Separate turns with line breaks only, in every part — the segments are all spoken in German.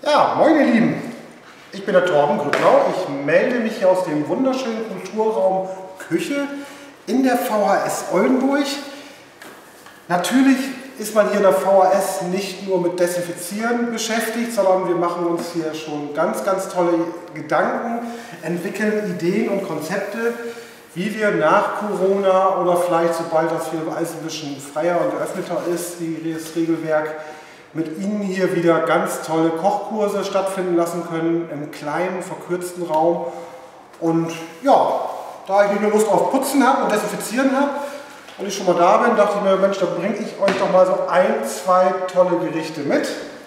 Ja, moin ihr Lieben, ich bin der Torben Grüttlau. Ich melde mich hier aus dem wunderschönen Kulturraum Küche in der VHS Oldenburg. Natürlich ist man hier in der VHS nicht nur mit Desinfizieren beschäftigt, sondern wir machen uns hier schon ganz tolle Gedanken, entwickeln Ideen und Konzepte, wie wir nach Corona oder vielleicht sobald das hier alles ein bisschen freier und geöffneter ist, das Regelwerk, mit Ihnen hier wieder ganz tolle Kochkurse stattfinden lassen können, im kleinen, verkürzten Raum. Und ja, da ich nicht nur Lust auf Putzen habe und Desinfizieren habe und ich schon mal da bin, dachte ich mir, Mensch, da bringe ich euch doch mal so ein, zwei tolle Gerichte mit.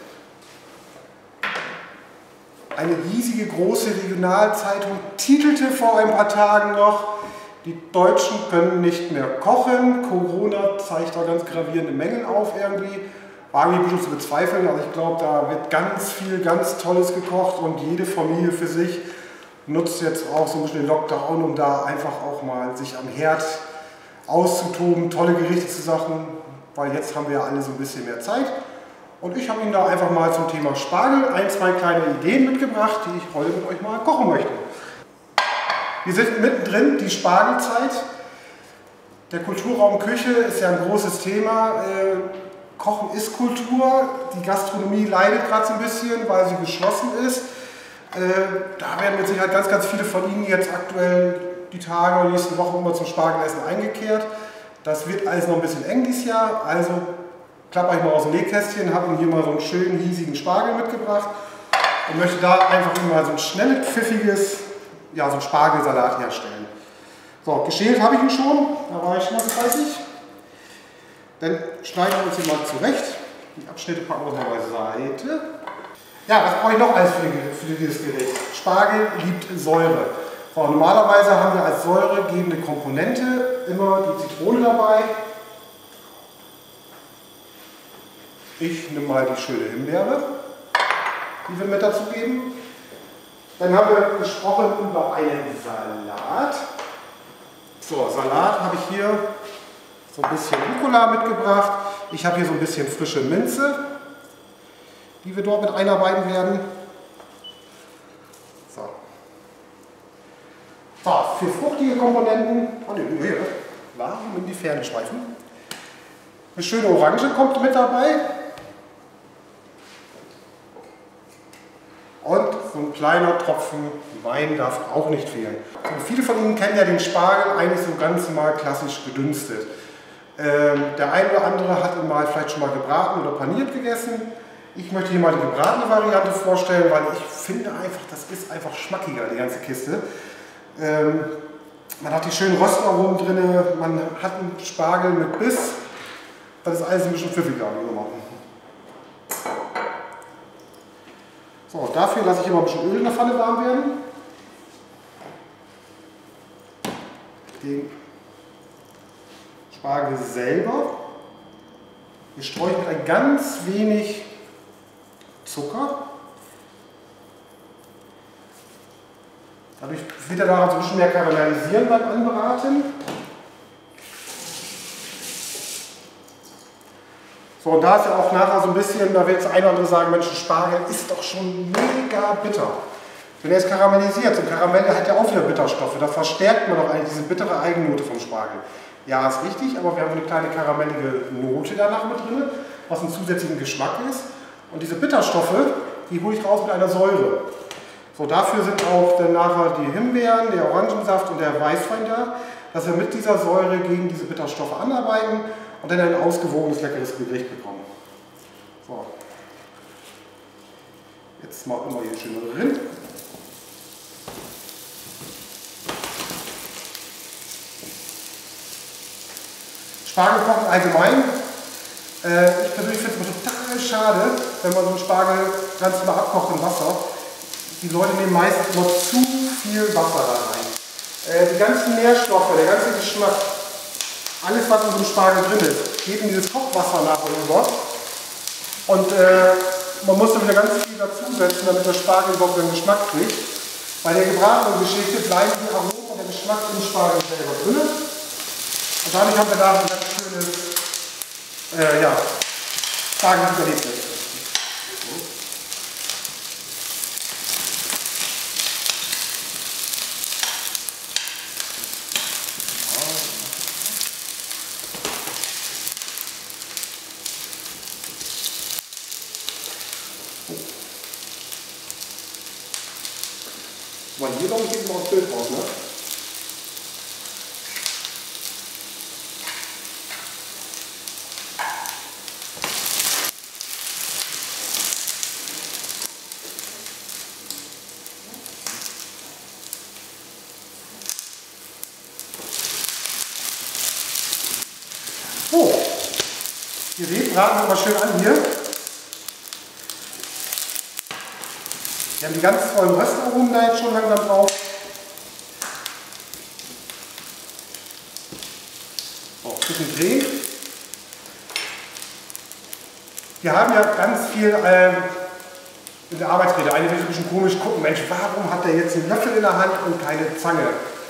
Eine riesige, große Regionalzeitung titelte vor ein paar Tagen noch: Die Deutschen können nicht mehr kochen. Corona zeigt da ganz gravierende Mängel auf irgendwie. War irgendwie ein bisschen zu bezweifeln, aber ich glaube, da wird ganz viel, ganz Tolles gekocht und jede Familie für sich nutzt jetzt auch so ein bisschen den Lockdown, um da einfach auch mal sich am Herd auszutoben, tolle Gerichte zu machen, weil jetzt haben wir ja alle so ein bisschen mehr Zeit. Und ich habe Ihnen da einfach mal zum Thema Spargel ein, zwei kleine Ideen mitgebracht, die ich heute mit euch mal kochen möchte. Wir sind mittendrin, die Spargelzeit. Der Kulturraum Küche ist ja ein großes Thema. Kochen ist Kultur. Die Gastronomie leidet gerade so ein bisschen, weil sie geschlossen ist. Da werden mit Sicherheit ganz viele von Ihnen jetzt aktuell die Tage oder die nächsten Wochen immer zum Spargelessen eingekehrt. Das wird alles noch ein bisschen eng dieses Jahr. Also klapper ich mal aus dem Nähkästchen, habe Ihnen hier mal so einen schönen, hiesigen Spargel mitgebracht und möchte da einfach mal so ein schnelles, pfiffiges, ja, so einen Spargelsalat herstellen. So, geschält habe ich ihn schon, da war ich schon mal fleißig. Dann schneiden wir uns hier mal zurecht. Die Abschnitte packen wir mal beiseite. Ja, was brauche ich noch alles für dieses Gericht? Spargel liebt Säure. So, normalerweise haben wir als säuregebende Komponente immer die Zitrone dabei. Ich nehme mal die schöne Himbeere, die wir mit dazu geben. Dann haben wir gesprochen über einen Salat. So, Salat habe ich hier so ein bisschen Rucola mitgebracht. Ich habe hier so ein bisschen frische Minze, die wir dort mit einarbeiten werden. So, für fruchtige Komponenten, warum in die Ferne schweifen? Eine schöne Orange kommt mit dabei. Und so ein kleiner Tropfen Wein darf auch nicht fehlen. Und viele von Ihnen kennen ja den Spargel eigentlich so ganz mal klassisch gedünstet. Der eine oder andere hat ihn mal vielleicht schon mal gebraten oder paniert gegessen. Ich möchte hier mal die gebratene Variante vorstellen, weil ich finde einfach, das ist einfach schmackiger, die ganze Kiste. Man hat die schönen Röstaromen drin, man hat einen Spargel mit Biss. Das ist alles ein bisschen pfiffiger. So, dafür lasse ich immer ein bisschen Öl in der Pfanne warm werden. Den Spargel selber bestreue ich mit ein ganz wenig Zucker. Dadurch wird er daran so ein bisschen mehr karamellisieren beim Anbraten. So, und da ist ja auch nachher so ein bisschen, da wird das eine oder andere sagen, Mensch, Spargel ist doch schon mega bitter. Wenn er jetzt karamellisiert, so ein Karamell hat ja auch wieder Bitterstoffe, da verstärkt man doch eigentlich diese bittere Eigennote vom Spargel. Ja, ist richtig, aber wir haben eine kleine karamellige Note danach mit drin, was einen zusätzlichen Geschmack ist. Und diese Bitterstoffe, die hole ich raus mit einer Säure. So, dafür sind auch dann nachher die Himbeeren, der Orangensaft und der Weißwein da, dass wir mit dieser Säure gegen diese Bitterstoffe anarbeiten und dann ein ausgewogenes, leckeres Gericht bekommen. So. Jetzt machen wir hier schön drin. Spargel kochen allgemein. Ich persönlich finde es total schade, wenn man so einen Spargel ganz mal abkocht im Wasser. Die Leute nehmen meistens immer zu viel Wasser da rein. Die ganzen Nährstoffe, der ganze Geschmack, alles was in so einem Spargel drin ist, geht in dieses Kochwasser nachher über. Und man muss dann wieder ganz viel dazusetzen, damit der Spargel überhaupt einen Geschmack kriegt. Bei der gebratenen Geschichte bleiben die Aromen und der Geschmack im Spargel selber drin. Und dadurch haben wir da ein ganz schönes Spargel überlebt. geht auch nicht mal aufs Bild raus, ne? So, ihr seht, braten wir mal schön an hier. Wir haben die ganz vollen Röstaromen da jetzt schon langsam drauf. So, ein bisschen drehen. Wir haben ja ganz viel in der Arbeitsrede. Einige wird ein bisschen komisch gucken, Mensch, warum hat der jetzt einen Löffel in der Hand und keine Zange?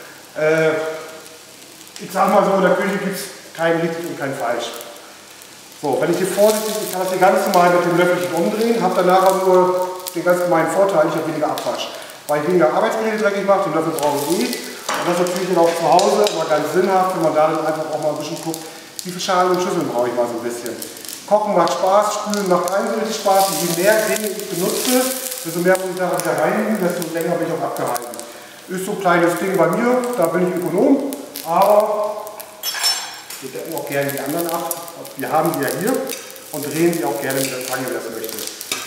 Ich sag mal so, in der Küche gibt es kein richtig und kein falsch. So, wenn ich hier vorsichtig, ich kann das hier ganz normal mit dem Löffelchen umdrehen, habe dann nachher nur den ganz normalen Vorteil, ich habe weniger Abwasch. Weil ich weniger Arbeitsgeräte dreckig mache, den Löffel brauche ich eh. Und das ist natürlich auch zu Hause immer ganz sinnhaft, wenn man da dann einfach auch mal ein bisschen guckt, wie viele Schalen und Schüsseln brauche ich mal so ein bisschen. Kochen macht Spaß, Spülen macht eindeutig Spaß. Und je mehr Dinge ich benutze, desto mehr muss ich da wieder reinigen, desto länger bin ich auch abgehalten. Ist so ein kleines Ding bei mir, da bin ich Ökonom, aber wir decken auch gerne die anderen ab. Wir haben die ja hier und drehen sie auch gerne mit der Zange, wer das möchte.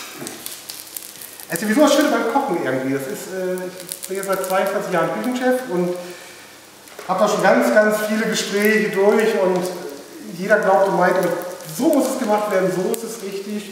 Es ist sowieso das Schöne beim Kochen irgendwie. Das ist, ich bin jetzt seit 22 Jahren Küchenchef und habe da schon ganz, ganz viele Gespräche durch und jeder glaubt und meint, so muss es gemacht werden, so ist es richtig.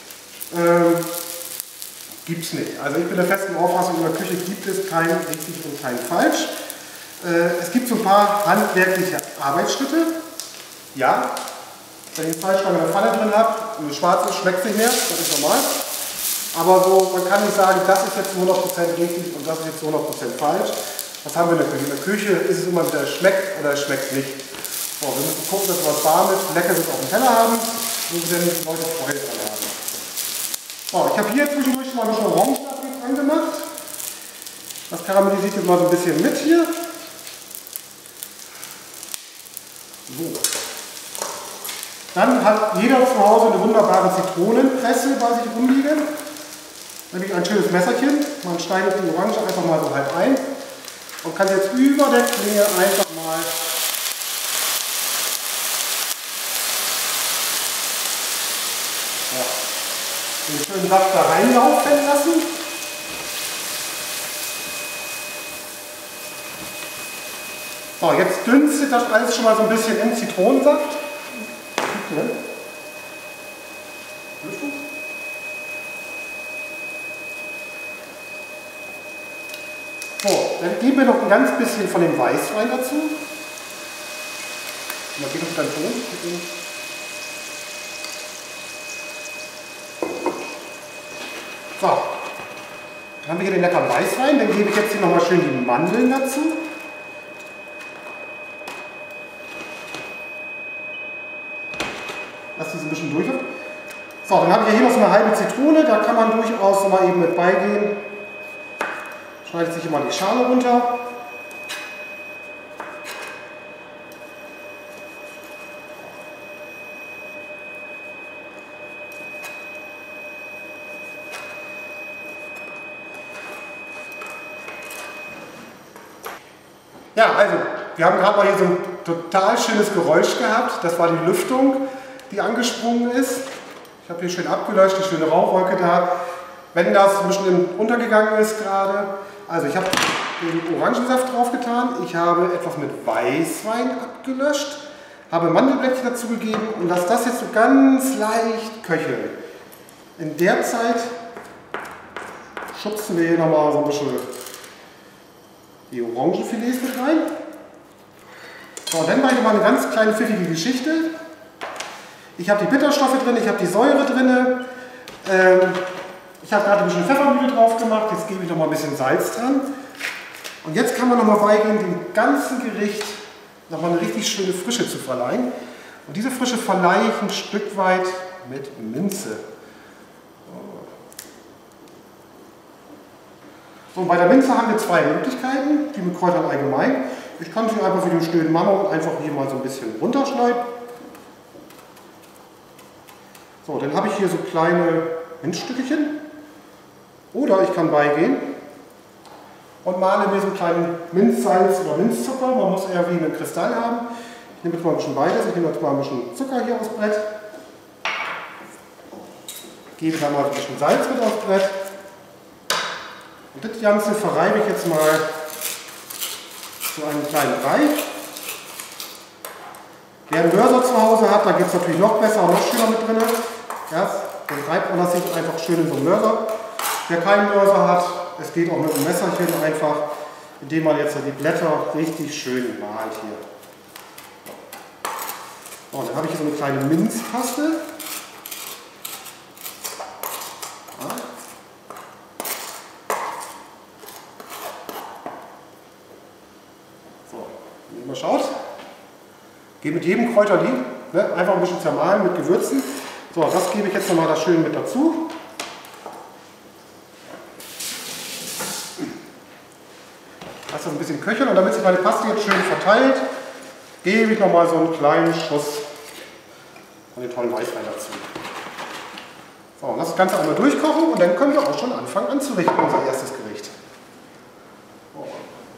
Gibt es nicht. Also ich bin der festen Auffassung, in der Küche gibt es kein richtig und kein falsch. Es gibt so ein paar handwerkliche Arbeitsschritte. Ja, wenn ich Fleisch in der Pfanne drin habe, eine schwarze schmeckt es nicht mehr, das ist normal. Aber so, man kann nicht sagen, das ist jetzt 100% richtig und das ist jetzt 100% falsch. Was haben wir in der Küche? In der Küche ist es immer wieder, es schmeckt oder es schmeckt nicht. So, wir müssen gucken, dass wir was Warmes, Leckeres auf dem Teller haben und dann die Leute Freude dran haben. So, ich habe hier zwischendurch schon mal ein bisschen Orangensaft angemacht. Das karamellisiert jetzt mal so ein bisschen mit hier. So. Dann hat jeder zu Hause eine wunderbare Zitronenpresse bei sich rumliegen. Nämlich ein schönes Messerchen. Man schneidet die Orange einfach mal so halb ein und kann jetzt über der Klinge einfach mal den schönen Saft da reinlaufen lassen. So, jetzt dünstet das alles schon mal so ein bisschen im Zitronensaft. So, dann geben wir noch ein ganz bisschen von dem Weißwein dazu. Mal geht das dann so. So, dann haben wir hier den leckeren Weißwein. Dann gebe ich jetzt hier nochmal schön die Mandeln dazu. Lass die so ein bisschen durch. So, dann habe ich hier noch so eine halbe Zitrone. Da kann man durchaus noch mal eben mit beigehen. Schneidet sich immer die Schale runter. Ja, also, wir haben gerade mal hier so ein total schönes Geräusch gehabt. Das war die Lüftung, die angesprungen ist. Ich habe hier schön abgelöscht, die schöne Rauchwolke da. Wenn das ein bisschen untergegangen ist gerade. Also ich habe den Orangensaft drauf getan. Ich habe etwas mit Weißwein abgelöscht. Habe Mandelblättchen dazu gegeben und lasse das jetzt so ganz leicht köcheln. In der Zeit schubsen wir hier nochmal so ein bisschen die Orangenfilets mit rein. So, dann mache ich nochmal eine ganz kleine pfiffige Geschichte. Ich habe die Bitterstoffe drin, ich habe die Säure drin. Ich habe gerade ein bisschen Pfeffermühle drauf gemacht, jetzt gebe ich noch mal ein bisschen Salz dran. Und jetzt kann man noch mal beigehen, dem ganzen Gericht noch mal eine richtig schöne Frische zu verleihen. Und diese Frische verleihe ich ein Stück weit mit Minze. So, bei der Minze haben wir zwei Möglichkeiten, die mit Kräutern allgemein. Ich kann sie einfach wie den schönen Mammon einfach hier mal so ein bisschen runterschneiden. So, dann habe ich hier so kleine Minzstückchen. Oder ich kann beigehen und male mir so einen kleinen Minzsalz oder Minzzucker. Man muss eher wie einen Kristall haben. Ich nehme jetzt mal ein bisschen beides. Ich nehme jetzt mal ein bisschen Zucker hier aufs Brett. Gebe da mal ein bisschen Salz mit aufs Brett. Und das Ganze verreibe ich jetzt mal zu einem kleinen Brei. Wer einen Mörser zu Hause hat, da geht es natürlich noch besser und noch schöner mit drin. Ja, dann reibt man das sich einfach schön in so einen Mörser. Wer keinen Mörser hat, es geht auch mit einem Messerchen einfach, indem man jetzt die Blätter richtig schön malt hier. So, dann habe ich hier so eine kleine Minzpaste. Ja. So, wenn ihr mal schaut. Gehe mit jedem Kräuterli, ne, einfach ein bisschen zermahlen mit Gewürzen. So, das gebe ich jetzt nochmal da schön mit dazu. Lass das ein bisschen köcheln und damit sich meine Paste jetzt schön verteilt, gebe ich nochmal so einen kleinen Schuss von den tollen Weißwein dazu. So, lass das Ganze einmal durchkochen und dann können wir auch schon anfangen anzurichten, unser erstes Gericht. So.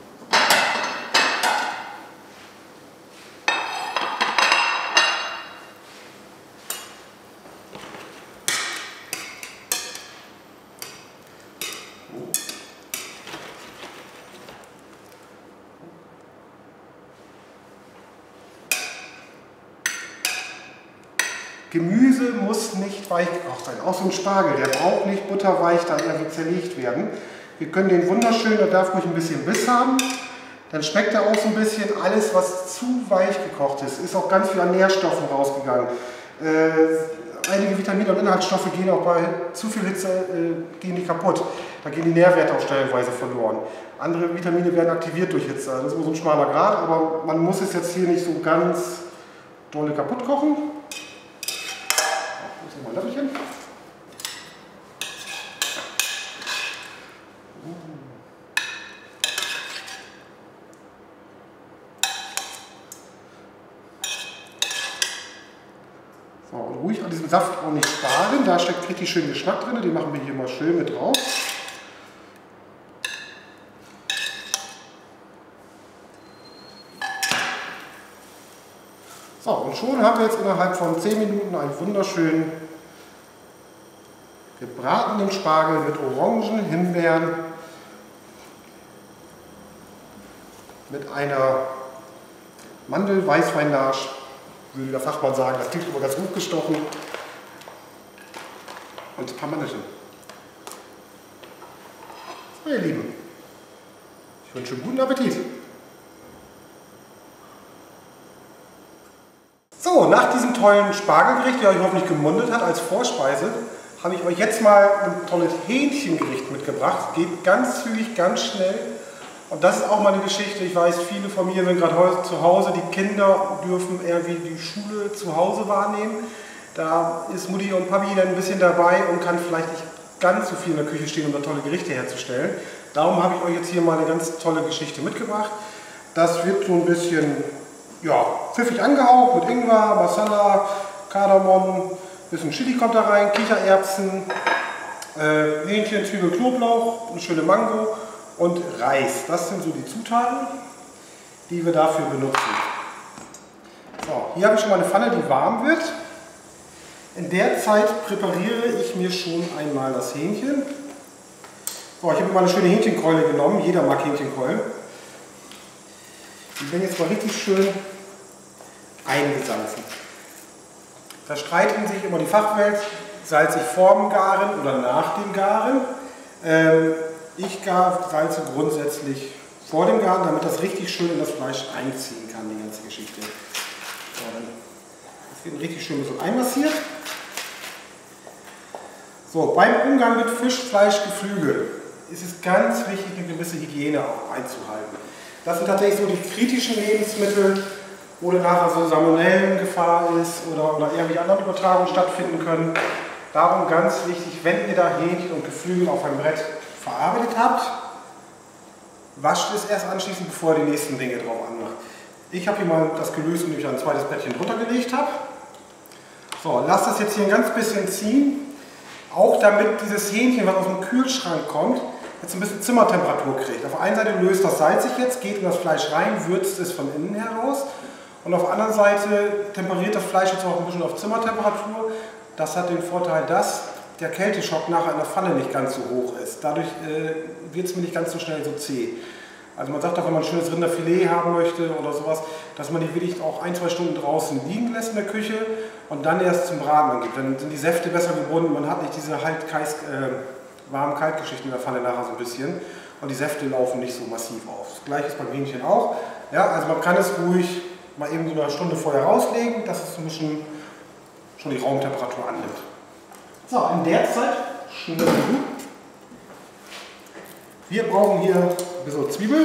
Gemüse muss nicht weich gekocht sein. Auch so ein Spargel, der braucht nicht butterweich da irgendwie zerlegt werden. Wir können den wunderschön, der darf ruhig ein bisschen Biss haben. Dann schmeckt er auch so ein bisschen. Alles, was zu weich gekocht ist auch ganz viel an Nährstoffen rausgegangen. Einige Vitamine und Inhaltsstoffe gehen auch bei zu viel Hitze gehen die kaputt. Da gehen die Nährwerte auch stellenweise verloren. Andere Vitamine werden aktiviert durch Hitze. Das ist immer so ein schmaler Grat, aber man muss es jetzt hier nicht so ganz dolle kaputt kochen. Mal ein Löffelchen. So, und ruhig an diesem Saft auch nicht sparen, da steckt richtig schön Geschmack drin, den machen wir hier mal schön mit drauf. So, und schon haben wir jetzt innerhalb von 10 Minuten einen wunderschönen gebratenen Spargel mit Orangen, Himbeeren, mit einer Mandel-Weißwein-Larsch, würde der Fachmann sagen, das klingt immer ganz gut gestochen, und ein paar Mandelchen. So, ihr Lieben, ich wünsche guten Appetit. So, nach diesem tollen Spargelgericht, der euch hoffentlich gemundet hat als Vorspeise, habe ich euch jetzt mal ein tolles Hähnchengericht mitgebracht. Geht ganz zügig, ganz schnell. Und das ist auch mal eine Geschichte. Ich weiß, viele Familien sind gerade heute zu Hause. Die Kinder dürfen irgendwie die Schule zu Hause wahrnehmen. Da ist Mutti und Papi dann ein bisschen dabei und kann vielleicht nicht ganz so viel in der Küche stehen, um da tolle Gerichte herzustellen. Darum habe ich euch jetzt hier mal eine ganz tolle Geschichte mitgebracht. Das wird so ein bisschen, ja, pfiffig angehaucht mit Ingwer, Masala, Kardamom, ein bisschen Chili kommt da rein, Kichererbsen, Hähnchen, Zwiebel, Knoblauch, eine schöne Mango und Reis. Das sind so die Zutaten, die wir dafür benutzen. So, hier habe ich schon mal eine Pfanne, die warm wird. In der Zeit präpariere ich mir schon einmal das Hähnchen. So, ich habe mir mal eine schöne Hähnchenkeule genommen. Jeder mag Hähnchenkeulen. Die werden jetzt mal richtig schön eingesalzen. Da streiten sich immer die Fachwelt, salze ich vorm Garen oder nach dem Garen. Ich salze grundsätzlich vor dem Garen, damit das richtig schön in das Fleisch einziehen kann, die ganze Geschichte. So, das wird richtig schön so einmassiert. So, beim Umgang mit Fisch, Fleisch, Geflügel ist es ganz wichtig, eine gewisse Hygiene auch einzuhalten. Das sind tatsächlich so die kritischen Lebensmittel, wo dann nachher so Salmonellengefahr ist oder irgendwie andere Übertragungen stattfinden können. Darum ganz wichtig, wenn ihr da Hähnchen und Geflügel auf einem Brett verarbeitet habt, wascht es erst anschließend, bevor ihr die nächsten Dinge drauf anmacht. Ich habe hier mal das gelöst, indem ich ein zweites Bettchen drunter gelegt habe. So, lasst das jetzt hier ein ganz bisschen ziehen. Auch damit dieses Hähnchen, was aus dem Kühlschrank kommt, jetzt ein bisschen Zimmertemperatur kriegt. Auf der einen Seite löst das salzig jetzt, geht in das Fleisch rein, würzt es von innen heraus. Und auf der anderen Seite temperiert das Fleisch jetzt auch ein bisschen auf Zimmertemperatur. Das hat den Vorteil, dass der Kälteschock nachher in der Pfanne nicht ganz so hoch ist. Dadurch wird es mir nicht ganz so schnell so zäh. Also man sagt auch, wenn man ein schönes Rinderfilet haben möchte oder sowas, dass man die wirklich auch 1-2 Stunden draußen liegen lässt in der Küche und dann erst zum Braten angibt. Dann sind die Säfte besser gebunden, man hat nicht diese warm-kalt-Geschichten in der Pfanne nachher so ein bisschen und die Säfte laufen nicht so massiv auf. Das gleiche ist beim Hähnchen auch. Ja, also man kann es ruhig mal eben so eine Stunde vorher rauslegen, dass es ein bisschen schon die Raumtemperatur annimmt. So, in der Zeit schneiden. Wir brauchen hier ein bisschen Zwiebel.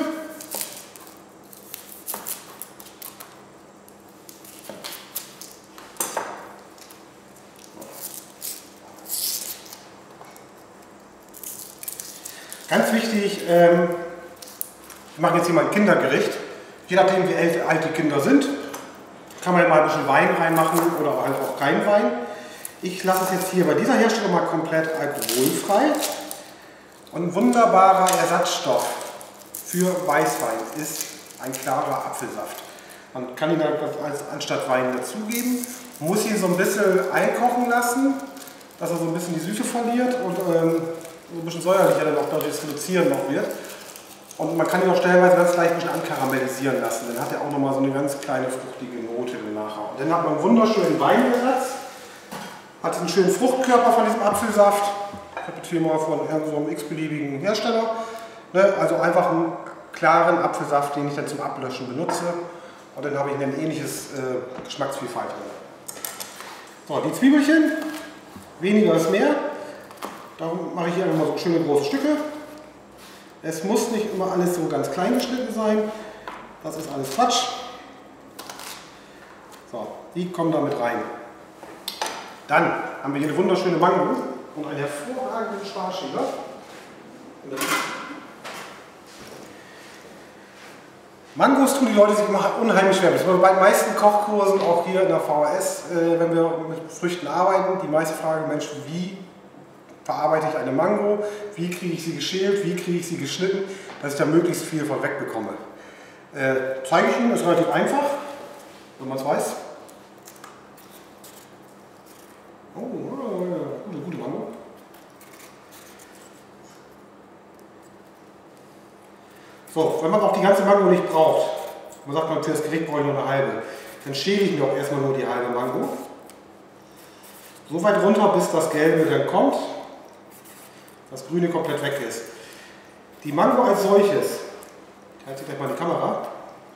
Ganz wichtig, wir machen jetzt hier mal ein Kindergericht. Je nachdem wie alt die Kinder sind, kann man ja mal ein bisschen Wein reinmachen oder halt auch kein Wein. Ich lasse es jetzt hier bei dieser Herstellung mal komplett alkoholfrei. Und ein wunderbarer Ersatzstoff für Weißwein ist ein klarer Apfelsaft. Man kann ihn anstatt Wein dazugeben, muss ihn so ein bisschen einkochen lassen, dass er so ein bisschen die Süße verliert und so ein bisschen säuerlicher dann auch dadurch das Reduzieren noch wird. Und man kann ihn auch stellenweise ganz leicht ein bisschen ankaramellisieren lassen. Dann hat er auch nochmal so eine ganz kleine fruchtige Note nachher. Und dann hat man einen wunderschönen Weinersatz, hat einen schönen Fruchtkörper von diesem Apfelsaft. Ich habe jetzt hier mal von so einem x-beliebigen Hersteller. Ne? Also einfach einen klaren Apfelsaft, den ich dann zum Ablöschen benutze. Und dann habe ich ein ähnliches Geschmacksvielfalt drin. So, die Zwiebelchen, weniger ist mehr. Darum mache ich hier immer so schöne große Stücke. Es muss nicht immer alles so ganz klein geschnitten sein. Das ist alles Quatsch. So, die kommen damit rein. Dann haben wir hier eine wunderschöne Mango und einen hervorragenden Sparschäler. Mangos tun die Leute sich immer unheimlich schwer. Das ist bei den meisten Kochkursen, auch hier in der VHS, wenn wir mit Früchten arbeiten, die meiste Frage, Mensch, wie verarbeite ich eine Mango, wie kriege ich sie geschält, wie kriege ich sie geschnitten, dass ich da möglichst viel von wegbekomme. Zeige ich Ihnen, das ist relativ einfach, wenn man es weiß. Oh, gute Mango. So, wenn man auch die ganze Mango nicht braucht, man sagt, für das Gericht brauche ich nur eine halbe, dann schäle ich mir auch erstmal nur die halbe Mango. So weit runter, bis das Gelbe dann kommt, das Grüne komplett weg ist. Die Mango als solches, ich halte gleich mal die Kamera,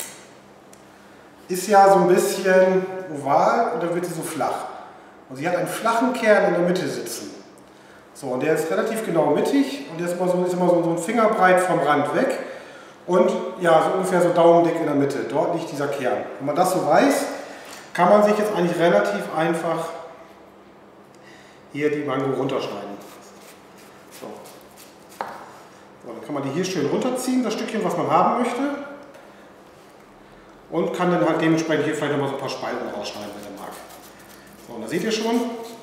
ist ja so ein bisschen oval und dann wird sie so flach. Und sie hat einen flachen Kern in der Mitte sitzen. So, und der ist relativ genau mittig und der ist immer so ein Fingerbreit vom Rand weg. Und ja, so ungefähr so daumendick in der Mitte. Dort liegt dieser Kern. Wenn man das so weiß, kann man sich jetzt eigentlich relativ einfach hier die Mango runterschneiden. So. So, dann kann man die hier schön runterziehen, das Stückchen, was man haben möchte. Und kann dann halt dementsprechend hier vielleicht nochmal so ein paar Spalten rausschneiden, wenn man mag. So, und da seht ihr schon.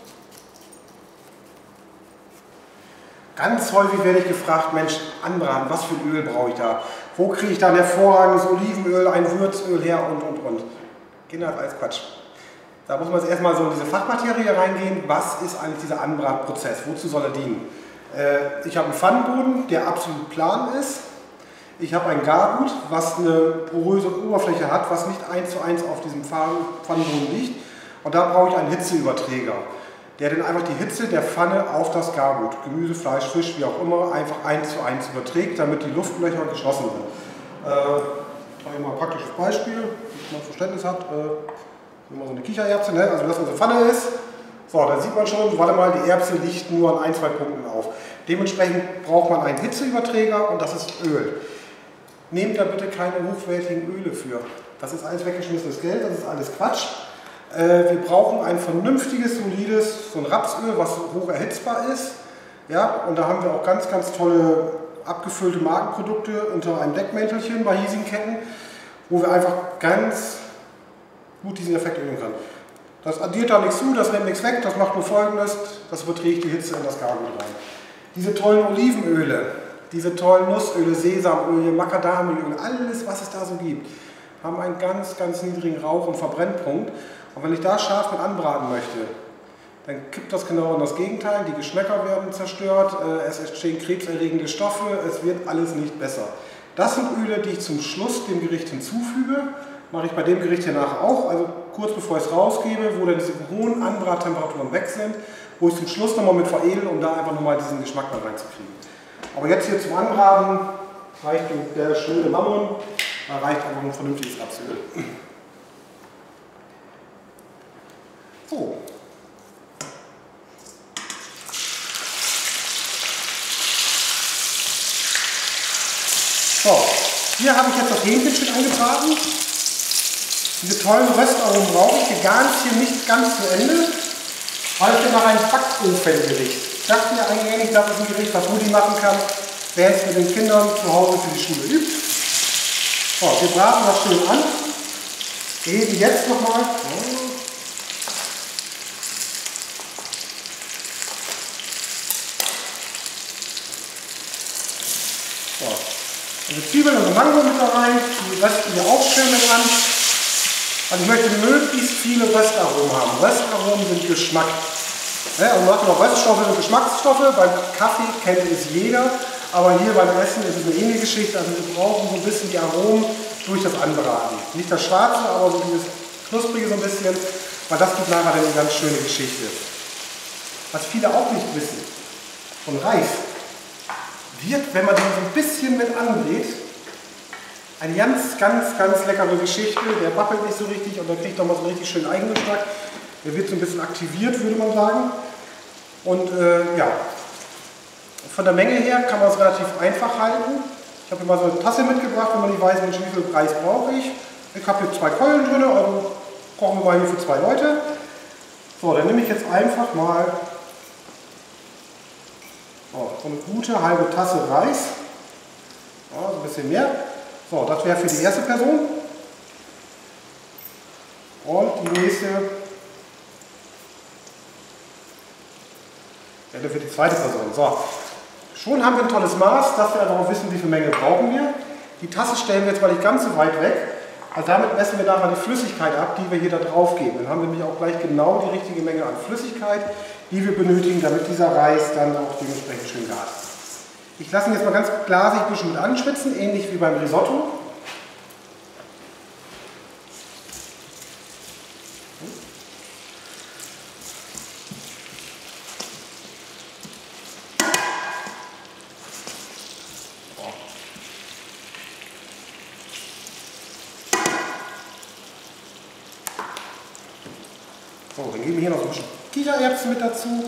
Ganz häufig werde ich gefragt, Mensch, anbraten, was für ein Öl brauche ich da? Wo kriege ich da ein hervorragendes Olivenöl, ein Würzöl her und. Kinder, das ist alles Quatsch. Da muss man jetzt erstmal so in diese Fachmaterie reingehen. Was ist eigentlich dieser Anbratprozess? Wozu soll er dienen? Ich habe einen Pfannenboden, der absolut plan ist. Ich habe ein Gargut, was eine poröse Oberfläche hat, was nicht 1:1 auf diesem Pfannenboden liegt. Und da brauche ich einen Hitzeüberträger, der dann einfach die Hitze der Pfanne auf das Gargut, Gemüse, Fleisch, Fisch, wie auch immer, einfach 1:1 überträgt, damit die Luftlöcher geschlossen sind. Ich zeige mal ein praktisches Beispiel, dass man Verständnis hat. Immer so eine Kichererbse, ne? Also das unsere Pfanne ist. So, dann sieht man schon, warte mal, die Erbse liegt nur an 1-2 Punkten auf. Dementsprechend braucht man einen Hitzeüberträger und das ist Öl. Nehmt da bitte keine hochwertigen Öle für. Das ist alles weggeschmissenes Geld, das ist alles Quatsch. Wir brauchen ein vernünftiges, solides, so ein Rapsöl, was hoch erhitzbar ist. Ja, und da haben wir auch ganz, ganz tolle abgefüllte Markenprodukte unter einem Deckmäntelchen bei hiesigen Ketten, wo wir einfach ganz gut diesen Effekt üben können. Das addiert da nichts zu, das nimmt nichts weg, das macht nur Folgendes, das überträgt die Hitze in das Gargut rein. Diese tollen Olivenöle, diese tollen Nussöle, Sesamöl, Macadamiaöl, alles was es da so gibt, haben einen ganz, ganz niedrigen Rauch- und Verbrennpunkt. Und wenn ich da scharf mit anbraten möchte, dann kippt das genau in das Gegenteil. Die Geschmäcker werden zerstört, es entstehen krebserregende Stoffe, es wird alles nicht besser. Das sind Öle, die ich zum Schluss dem Gericht hinzufüge. Mache ich bei dem Gericht hier nachher auch, also kurz bevor ich es rausgebe, wo dann diese hohen Anbrattemperaturen weg sind, wo ich zum Schluss nochmal mit veredel, um da einfach nochmal diesen Geschmack da reinzukriegen. Aber jetzt hier zum Anbraten reicht der schnöde Mammon, da reicht einfach ein vernünftiges Rapsöl. So. So, hier habe ich jetzt das Hähnchenchen angebraten. Diese tollen Röstaromen brauche ich. Wir garen es hier nicht ganz zu Ende, weil ich mache ein Backofengericht. Ich dachte mir eigentlich, das ist ein Gericht, was Mutti machen kann, während es mit den Kindern zu Hause für die Schule übt. So, wir braten das schön an. Wir heben jetzt nochmal. So. Also Zwiebeln und Mango mit da rein, die rösten wir auch schön mit an. Also ich möchte möglichst viele Röstaromen haben. Röstaromen sind Geschmack. Ja, also man hat noch Röststoffe und Geschmacksstoffe. Beim Kaffee kennt es jeder, aber hier beim Essen ist es eine ähnliche Geschichte. Also wir brauchen so ein bisschen die Aromen durch das Anbraten. Nicht das Schwarze, aber so dieses Knusprige so ein bisschen, weil das gibt nachher eine ganz schöne Geschichte. Was viele auch nicht wissen, von Reis wird, wenn man den so ein bisschen mit anbrät, eine ganz, ganz, ganz leckere Geschichte. Der wappelt nicht so richtig und der kriegt nochmal so einen richtig schönen Eigengeschmack. Der wird so ein bisschen aktiviert, würde man sagen. Und ja, von der Menge her kann man es relativ einfach halten. Ich habe hier mal so eine Tasse mitgebracht, wenn man nicht weiß, wie viel Reis brauche ich. Ich habe hier 2 Keulen drin, also kochen wir mal hier für 2 Leute. So, dann nehme ich jetzt einfach mal so eine gute halbe Tasse Reis. Ja, so ein bisschen mehr. So, das wäre für die erste Person. Und die nächste wäre für die zweite Person. So, schon haben wir ein tolles Maß, dass wir einfach auch wissen, wie viel Menge brauchen wir. Die Tasse stellen wir jetzt mal nicht ganz so weit weg. Also damit messen wir nachher die Flüssigkeit ab, die wir hier da drauf geben. Dann haben wir nämlich auch gleich genau die richtige Menge an Flüssigkeit, die wir benötigen, damit dieser Reis dann auch dementsprechend schön gart ist. Ich lasse ihn jetzt mal ganz glasig ein bisschen mit anschwitzen, ähnlich wie beim Risotto. So, dann geben wir hier noch so ein bisschen Kichererbsen mit dazu.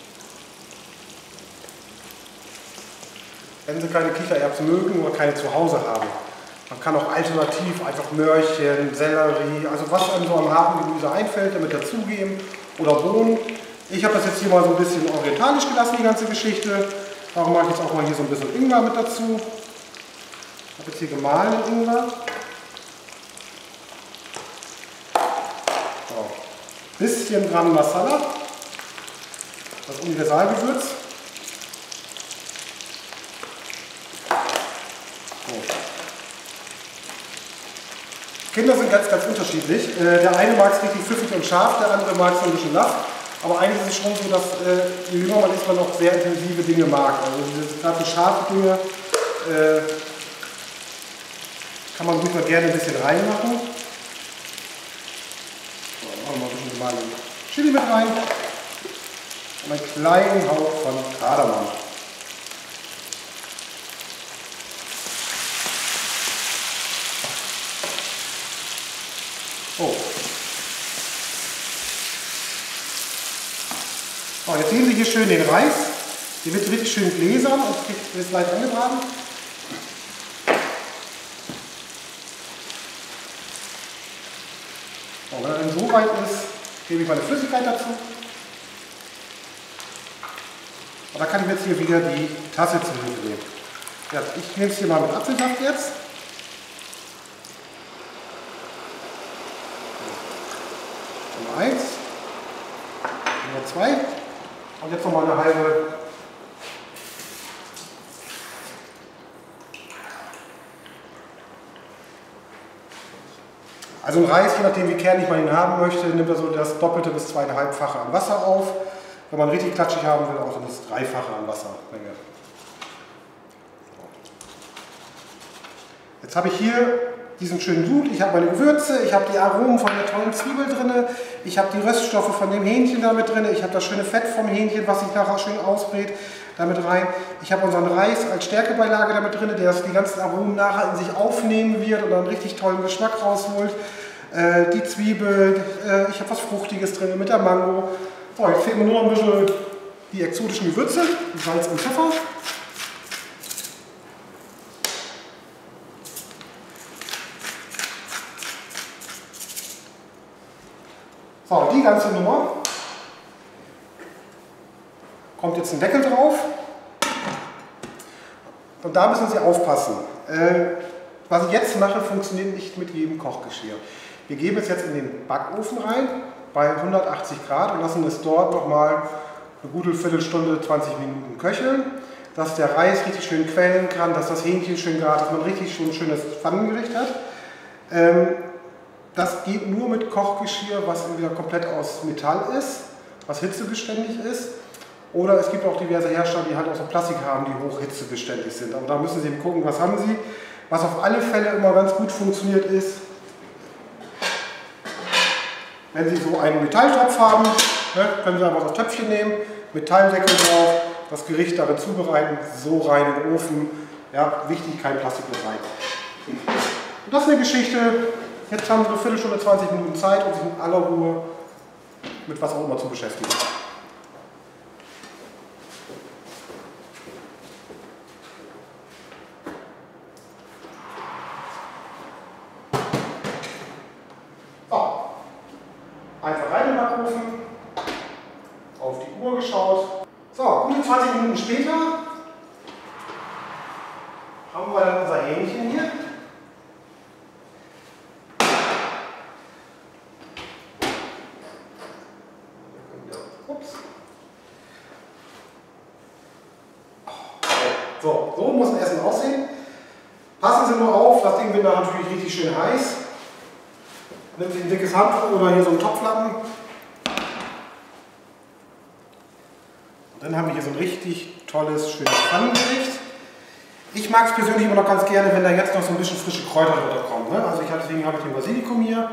Wenn Sie keine Kichererbsen mögen oder keine zu Hause haben. Man kann auch alternativ einfach Möhrchen, Sellerie, also was einem so am Hafengemüse einfällt, damit dazugeben. Oder Bohnen. Ich habe das jetzt hier mal so ein bisschen orientalisch gelassen, die ganze Geschichte. Darum mache ich jetzt auch mal hier so ein bisschen Ingwer mit dazu. Ich habe jetzt hier gemahlenen Ingwer. So. Bisschen Garam Masala. Das Universalgewürz. Kinder sind ganz, ganz unterschiedlich. Der eine mag es richtig pfiffig und scharf, der andere mag es ein bisschen nass. Aber eigentlich ist es schon so, dass je jünger man ist, man auch sehr intensive Dinge mag. Also gerade so scharfe Dinge kann man ruhig mal gerne ein bisschen reinmachen. So, dann machen wir mal ein bisschen gemahlenen Chili mit rein. Und einen kleinen Hauch von Kardamom. So. So, jetzt sehen Sie hier schön den Reis. Der wird richtig schön gläsern und ist leicht angebraten. So, wenn er dann so weit ist, gebe ich meine Flüssigkeit dazu. Und da kann ich jetzt hier wieder die Tasse zu Hilfe nehmen. Ja, ich nehme es hier mal mit Apfelsaft jetzt. Nummer 1, Nummer 2 und jetzt nochmal eine halbe Also ein Reis, je nachdem wie kernig man ihn haben möchte, nimmt er so das Doppelte bis 2,5-fache an Wasser auf. Wenn man richtig klatschig haben will, auch so das 3-fache an Wassermenge. Jetzt habe ich hier diesen schönen Sud, ich habe meine Gewürze, ich habe die Aromen von der tollen Zwiebel drin, ich habe die Röststoffe von dem Hähnchen damit drin, ich habe das schöne Fett vom Hähnchen, was sich nachher schön ausbrät, damit rein. Ich habe unseren Reis als Stärkebeilage damit drin, der die ganzen Aromen nachher in sich aufnehmen wird und einen richtig tollen Geschmack rausholt. Die Zwiebel, ich habe was Fruchtiges drin mit der Mango. So, jetzt fehlen mir nur noch ein bisschen die exotischen Gewürze, Salz und Pfeffer. So, die ganze Nummer kommt jetzt ein Deckel drauf und da müssen Sie aufpassen. Was ich jetzt mache, funktioniert nicht mit jedem Kochgeschirr. Wir geben es jetzt in den Backofen rein bei 180 Grad und lassen es dort nochmal eine gute Viertelstunde, 20 Minuten köcheln, dass der Reis richtig schön quellen kann, dass das Hähnchen schön gart, dass man richtig schon ein schönes Pfannengericht hat. Das geht nur mit Kochgeschirr, was entweder komplett aus Metall ist, was hitzebeständig ist, oder es gibt auch diverse Hersteller, die halt auch so Plastik haben, die hochhitzebeständig sind. Aber da müssen Sie gucken, was haben Sie. Was auf alle Fälle immer ganz gut funktioniert ist, wenn Sie so einen Metalltopf haben, ne, können Sie einfach das Töpfchen nehmen, Metalldeckel drauf, das Gericht darin zubereiten, so rein in den Ofen. Ja, wichtig, kein Plastik mit rein. Und das ist eine Geschichte. Jetzt haben Sie eine Viertelstunde, 20 Minuten Zeit, um sich in aller Ruhe mit was auch immer zu beschäftigen. So. Einfach rein in den Backofen, auf die Uhr geschaut. So, gute 20 Minuten später haben wir dann unser Hähnchen hier. Ups. So, so muss ein Essen aussehen. Passen Sie nur auf, das Ding wird natürlich richtig schön heiß. Nehmen Sie ein dickes Handtuch oder hier so einen Topflappen. Und dann haben wir hier so ein richtig tolles, schönes Pfannengericht. Ich mag es persönlich immer noch ganz gerne, wenn da jetzt noch so ein bisschen frische Kräuter drunter kommen. Ne? Also deswegen habe ich den Basilikum hier.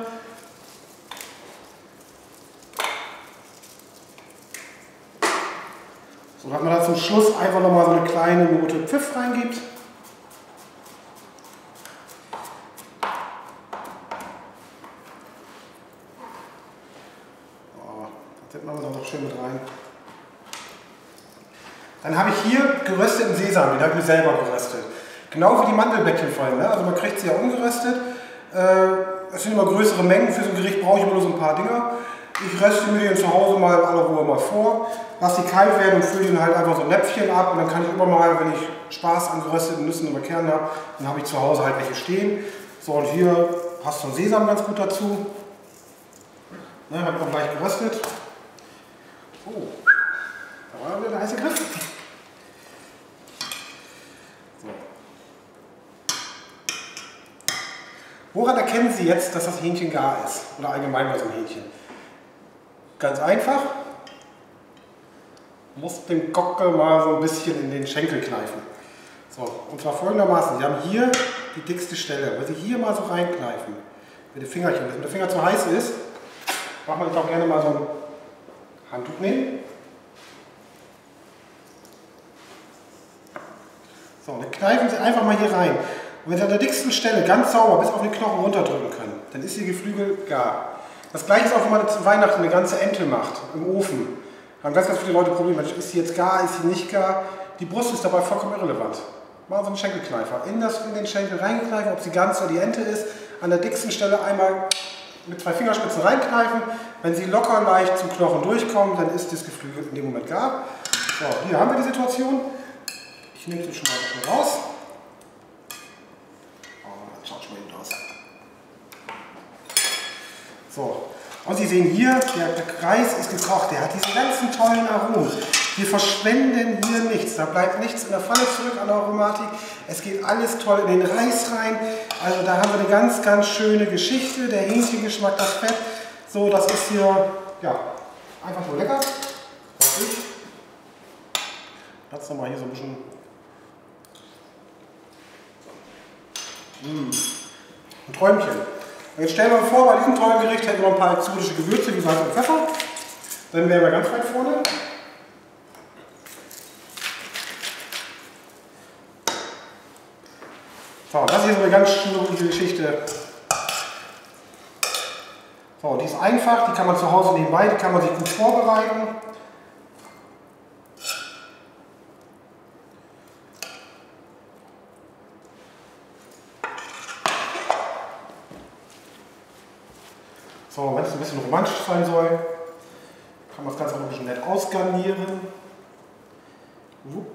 So, dass man da zum Schluss einfach nochmal so eine kleine Note Pfiff reingibt. Das machen wir noch schön mit rein. Dann habe ich hier gerösteten Sesam, den habe ich mir selber geröstet. Genau wie die Mandelbäckchen vorhin. Ne? Also man kriegt sie ja ungeröstet. Es sind immer größere Mengen, für so ein Gericht brauche ich immer nur so ein paar Dinger. Ich röste mir den zu Hause mal in aller Ruhe mal vor, lasse die kalt werden und fülle den halt einfach so ein Näpfchen ab und dann kann ich immer mal, wenn ich Spaß an gerösteten Nüssen oder Kernen habe, dann habe ich zu Hause halt welche stehen. So, und hier passt so ein Sesam ganz gut dazu. Ne, habe ich auch gleich geröstet. Oh, da war wieder der heiße Griff. So. Woran erkennen Sie jetzt, dass das Hähnchen gar ist? Oder allgemein bei so einem Hähnchen? Ganz einfach. Muss den Gockel mal so ein bisschen in den Schenkel kneifen. So, und zwar folgendermaßen. Sie haben hier die dickste Stelle. Wenn Sie hier mal so reinkneifen, mit dem Fingerchen, wenn der Finger zu heiß ist, macht man auch gerne mal so ein Handtuch nehmen. So, und dann kneifen Sie einfach mal hier rein. Und wenn Sie an der dicksten Stelle ganz sauber bis auf den Knochen runterdrücken können, dann ist Ihr Geflügel gar. Das gleiche ist auch, wenn man zu Weihnachten eine ganze Ente macht, im Ofen. Da haben ganz viele Leute Probleme. Ist sie jetzt gar, ist sie nicht gar? Die Brust ist dabei vollkommen irrelevant. Machen Sie einen Schenkelkneifer. In den Schenkel reinkneifen, ob sie ganz oder die Ente ist. An der dicksten Stelle einmal mit 2 Fingerspitzen reinkneifen. Wenn sie locker leicht zum Knochen durchkommen, dann ist das Geflügel in dem Moment gar. So, hier haben wir die Situation. Ich nehme es schon mal raus. Oh, das schaut schon mal gut aus. So, und Sie sehen hier, der Reis ist gekocht, der hat diese ganzen tollen Aromen. Wir verschwenden hier nichts. Da bleibt nichts in der Pfanne zurück an der Aromatik. Es geht alles toll in den Reis rein. Also da haben wir eine ganz, ganz schöne Geschichte. Der Hähnchengeschmack, das Fett. So, das ist hier ja, einfach nur lecker. Lass nochmal hier so ein bisschen. Ein Träumchen. Und jetzt stellen wir uns vor, bei diesem tollen Gericht hätten wir ein paar exotische Gewürze wie Salz und Pfeffer. Dann wären wir ganz weit vorne. So, das ist hier so eine ganz schnurrige Geschichte. So, die ist einfach, die kann man zu Hause nebenbei, die kann man sich gut vorbereiten. So, wenn es ein bisschen romantisch sein soll, kann man das Ganze auch ein bisschen nett ausgarnieren. Wupp.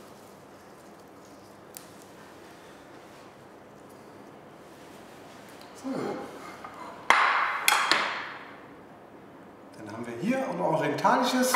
So. Dann haben wir hier ein orientalisches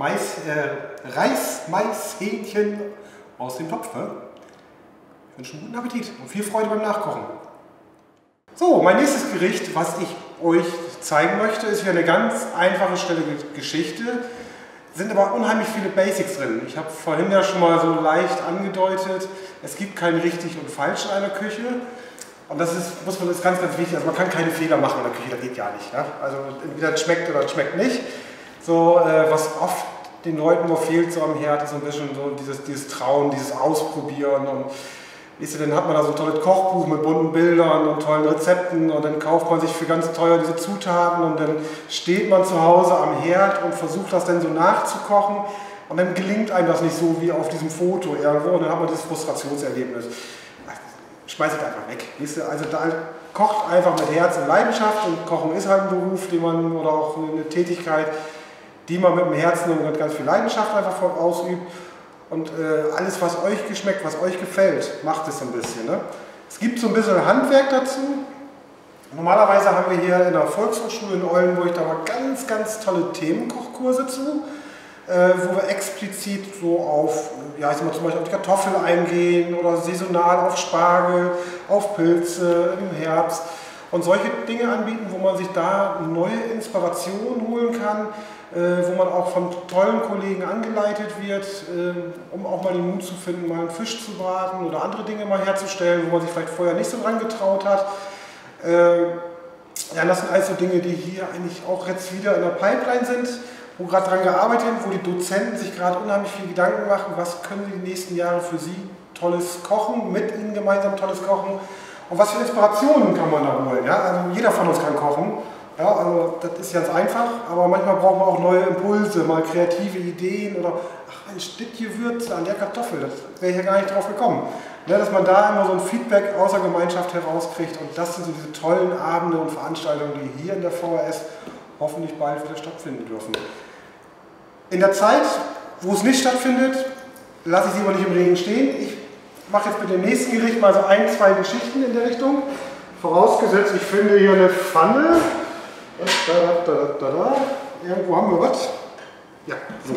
Reis-Mais-Hähnchen aus dem Topf. Ich wünsche einen guten Appetit und viel Freude beim Nachkochen. So, mein nächstes Gericht, was ich euch zeigen möchte, ist wieder eine ganz einfache, schnelle Geschichte. Sind aber unheimlich viele Basics drin. Ich habe vorhin ja schon mal so leicht angedeutet, es gibt kein richtig und falsch in einer Küche. Und das ist ganz, ganz wichtig. Also man kann keine Fehler machen in der Küche, das geht ja nicht. Ja? Also entweder es schmeckt oder es schmeckt nicht. So, was oft den Leuten nur fehlt so am Herd, ist so ein bisschen so dieses Trauen, dieses Ausprobieren. Und weißt du, dann hat man da so ein tolles Kochbuch mit bunten Bildern und tollen Rezepten und dann kauft man sich für ganz teuer diese Zutaten und dann steht man zu Hause am Herd und versucht das dann so nachzukochen und dann gelingt einem das nicht so wie auf diesem Foto irgendwo und dann hat man dieses Frustrationserlebnis. Schmeißt es einfach weg. Weißt du? Also da kocht einfach mit Herz und Leidenschaft und Kochen ist halt ein Beruf, den man oder auch eine Tätigkeit, die man mit dem Herzen und mit ganz viel Leidenschaft einfach ausübt. Und alles, was euch geschmeckt, was euch gefällt, macht es so ein bisschen. Ne? Es gibt so ein bisschen Handwerk dazu. Normalerweise haben wir hier in der Volkshochschule in Oldenburg da mal ganz, ganz tolle Themenkochkurse zu, wo wir explizit so auf, ja, ich sag mal, zum Beispiel auf die Kartoffel eingehen oder saisonal auf Spargel, auf Pilze im Herbst und solche Dinge anbieten, wo man sich da neue Inspirationen holen kann, wo man auch von tollen Kollegen angeleitet wird, um auch mal den Mut zu finden, mal einen Fisch zu braten oder andere Dinge mal herzustellen, wo man sich vielleicht vorher nicht so dran getraut hat. Ja, das sind also Dinge, die hier eigentlich auch jetzt wieder in der Pipeline sind, wo gerade dran gearbeitet wird, wo die Dozenten sich gerade unheimlich viel Gedanken machen, was können sie die nächsten Jahre für sie tolles kochen, mit ihnen gemeinsam tolles kochen und was für Inspirationen kann man da holen. Ja? Also jeder von uns kann kochen. Ja, also das ist ganz einfach, aber manchmal brauchen wir auch neue Impulse, mal kreative Ideen oder ach Mensch, das Gewürz an der Kartoffel, das wäre ich ja gar nicht drauf gekommen. Ne, dass man da immer so ein Feedback aus der Gemeinschaft herauskriegt und das sind so diese tollen Abende und Veranstaltungen, die hier in der VHS hoffentlich bald wieder stattfinden dürfen. In der Zeit, wo es nicht stattfindet, lasse ich sie aber nicht im Regen stehen. Ich mache jetzt mit dem nächsten Gericht mal so ein, zwei Geschichten in der Richtung. Vorausgesetzt, ich finde hier eine Pfanne. Irgendwo haben wir was. Ja, so.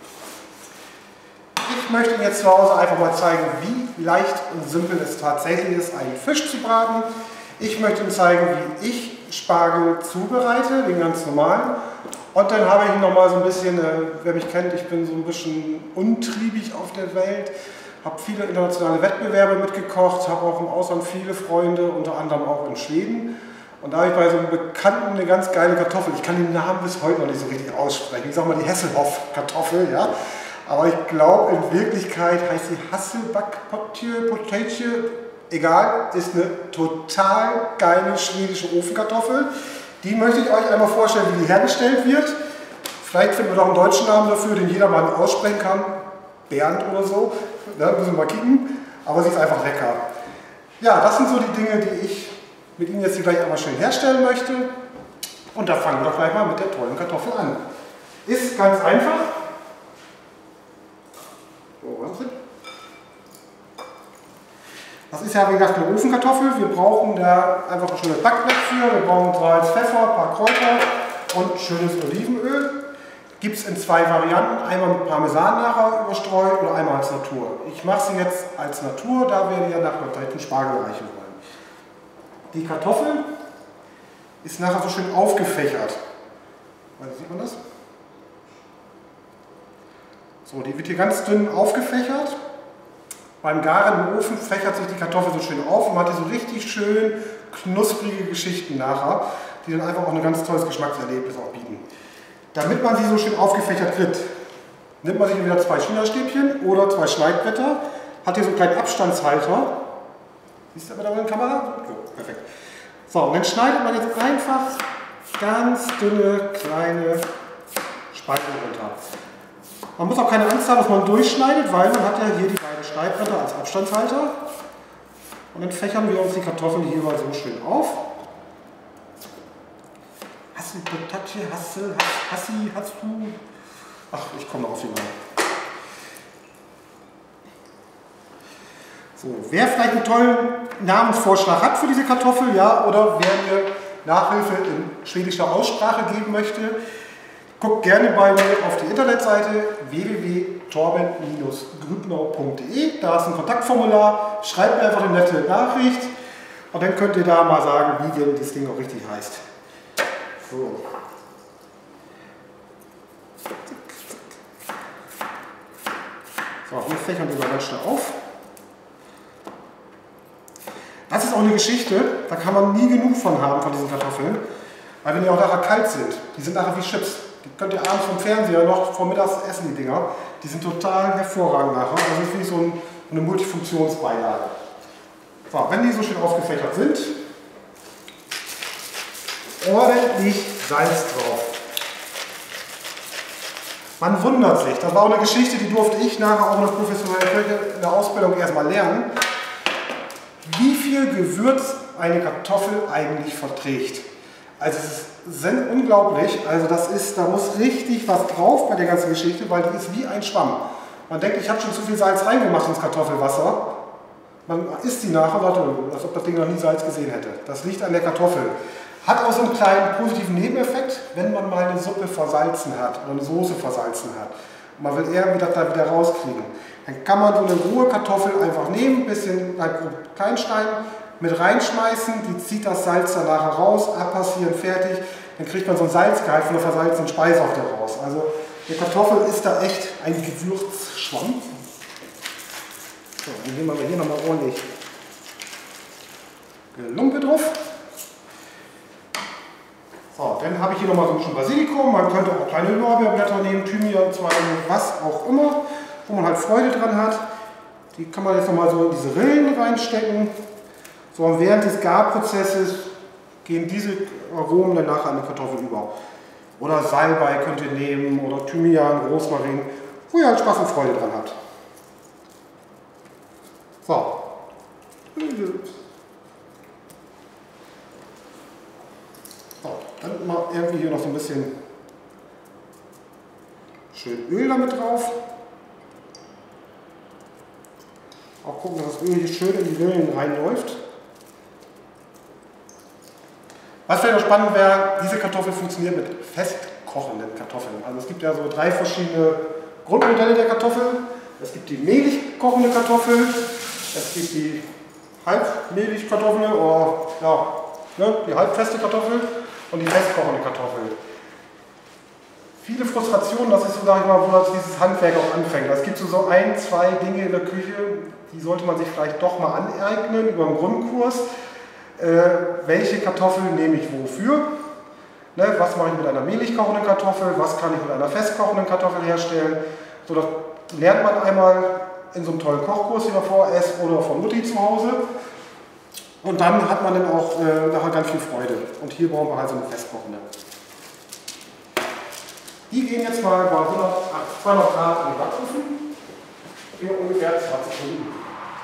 Ich möchte Ihnen jetzt zu Hause einfach mal zeigen, wie leicht und simpel es tatsächlich ist, einen Fisch zu braten. Ich möchte Ihnen zeigen, wie ich Spargel zubereite, den ganz normalen. Und dann habe ich noch mal so ein bisschen, wer mich kennt, ich bin so ein bisschen untriebig auf der Welt, habe viele internationale Wettbewerbe mitgekocht, habe auch im Ausland viele Freunde, unter anderem auch in Schweden. Und da habe ich bei so einem Bekannten eine ganz geile Kartoffel. Ich kann den Namen bis heute noch nicht so richtig aussprechen. Ich sage mal die Hasselhoff-Kartoffel, ja. Aber ich glaube, in Wirklichkeit heißt sie Hasselback-Potatie. Egal, ist eine total geile schwedische Ofenkartoffel. Die möchte ich euch einmal vorstellen, wie die hergestellt wird. Vielleicht finden wir noch einen deutschen Namen dafür, den jeder mal aussprechen kann. Bernd oder so. Da müssen wir mal kicken. Aber sie ist einfach lecker. Ja, das sind so die Dinge, die ich mit Ihnen jetzt hier gleich einmal schön herstellen möchte. Und da fangen wir doch gleich mal mit der tollen Kartoffel an. Ist ganz einfach. So, Wahnsinn. Das ist ja wie gesagt eine Ofenkartoffel. Wir brauchen da einfach ein schönes Backblech für. Wir brauchen Salz, Pfeffer, ein paar Kräuter und schönes Olivenöl. Gibt es in zwei Varianten, einmal mit Parmesan nachher überstreut oder einmal als Natur. Ich mache sie jetzt als Natur, da wir ja nachher den Spargel reichen wollen. Die Kartoffel ist nachher so schön aufgefächert. Sieht man das? So, die wird hier ganz dünn aufgefächert. Beim Garen im Ofen fächert sich die Kartoffel so schön auf und man hat hier so richtig schön knusprige Geschichten nachher, die dann einfach auch ein ganz tolles Geschmackserlebnis auch bieten. Damit man sie so schön aufgefächert kriegt, nimmt man sich entweder 2 Chinastäbchen oder 2 Schneidbretter, hat hier so einen kleinen Abstandshalter. Siehst du aber da in der Kamera? So, perfekt. So, und dann schneidet man jetzt einfach ganz dünne, kleine Spalten runter. Man muss auch keine Angst haben, dass man durchschneidet, weil man hat ja hier die beiden Schneidbretter als Abstandshalter. Und dann fächern wir uns die Kartoffeln jeweils so schön auf. Hast du Potatsche, hast du? Ach, ich komme noch auf die Namen. So, wer vielleicht einen tollen Namensvorschlag hat für diese Kartoffel, ja, oder wer mir Nachhilfe in schwedischer Aussprache geben möchte, guckt gerne bei mir auf die Internetseite www.torben-grübnau.de. Da ist ein Kontaktformular. Schreibt mir einfach eine nette Nachricht und dann könnt ihr da mal sagen, wie denn das Ding auch richtig heißt. So. So, hier fächern wir ganz schnell auf. Das ist auch eine Geschichte, da kann man nie genug von haben, von diesen Kartoffeln. Weil wenn die auch nachher kalt sind, die sind nachher wie Chips. Die könnt ihr abends vom Fernseher noch vormittags essen, die Dinger. Die sind total hervorragend nachher. Also das ist wie so eine Multifunktionsbeilage. So, wenn die so schön aufgefächert sind, ordentlich Salz drauf. Man wundert sich, das war auch eine Geschichte, die durfte ich nachher auch in der professionellen Küche in der Ausbildung erstmal lernen, wie viel Gewürz eine Kartoffel eigentlich verträgt. Also es ist unglaublich, also da muss richtig was drauf bei der ganzen Geschichte, weil die ist wie ein Schwamm. Man denkt, ich habe schon zu viel Salz reingemacht ins Kartoffelwasser. Man isst die nachher, als ob das Ding noch nie Salz gesehen hätte. Das liegt an der Kartoffel. Hat auch so einen kleinen positiven Nebeneffekt, wenn man mal eine Suppe versalzen hat oder eine Soße versalzen hat. Und man will eher das da wieder rauskriegen. Dann kann man so eine rohe Kartoffel einfach nehmen, ein bisschen klein schneiden, mit reinschmeißen, die zieht das Salz dann nachher raus, abpassieren, fertig. Dann kriegt man so einen Salzgehalt von der versalzenen Speise auch da raus. Also die Kartoffel ist da echt ein Gewürzschwamm. So, dann nehmen wir hier nochmal ordentlich Lumpe drauf. So, dann habe ich hier nochmal so ein bisschen Basilikum. Man könnte auch kleine Lorbeerblätter nehmen, Thymian, Zweige, was auch immer, wo man halt Freude dran hat. Die kann man jetzt nochmal so in diese Rillen reinstecken. So, und während des Garprozesses gehen diese Aromen dann nachher an die Kartoffel über. Oder Salbei könnt ihr nehmen, oder Thymian, Rosmarin, wo ihr halt Spaß und Freude dran habt. So. So, dann mal irgendwie hier noch so ein bisschen schön Öl damit drauf. Auch gucken, dass das Öl hier schön in die Rillen reinläuft. Was vielleicht noch spannend wäre, diese Kartoffel funktioniert mit festkochenden Kartoffeln. Also es gibt ja so 3 verschiedene Grundmodelle der Kartoffel. Es gibt die mehlig kochende Kartoffel, es gibt die halbmehlig Kartoffel oder ja, ne, die halbfeste Kartoffel und die festkochende Kartoffel. Viele Frustrationen, das ist so, sag ich mal, wo dieses Handwerk auch anfängt. Es gibt so 1, 2 Dinge in der Küche, die sollte man sich vielleicht doch mal aneignen über einen Grundkurs. Welche Kartoffeln nehme ich wofür? Ne, was mache ich mit einer mehlig kochenden Kartoffel? Was kann ich mit einer festkochenden Kartoffel herstellen? So, das lernt man einmal in so einem tollen Kochkurs, den man vorher esst, oder von Mutti zu Hause. Und dann hat man dann auch nachher ganz viel Freude. Und hier brauchen wir halt so eine festkochende. Die gehen jetzt mal bei 200 Grad in den Backofen für ungefähr 20 Minuten.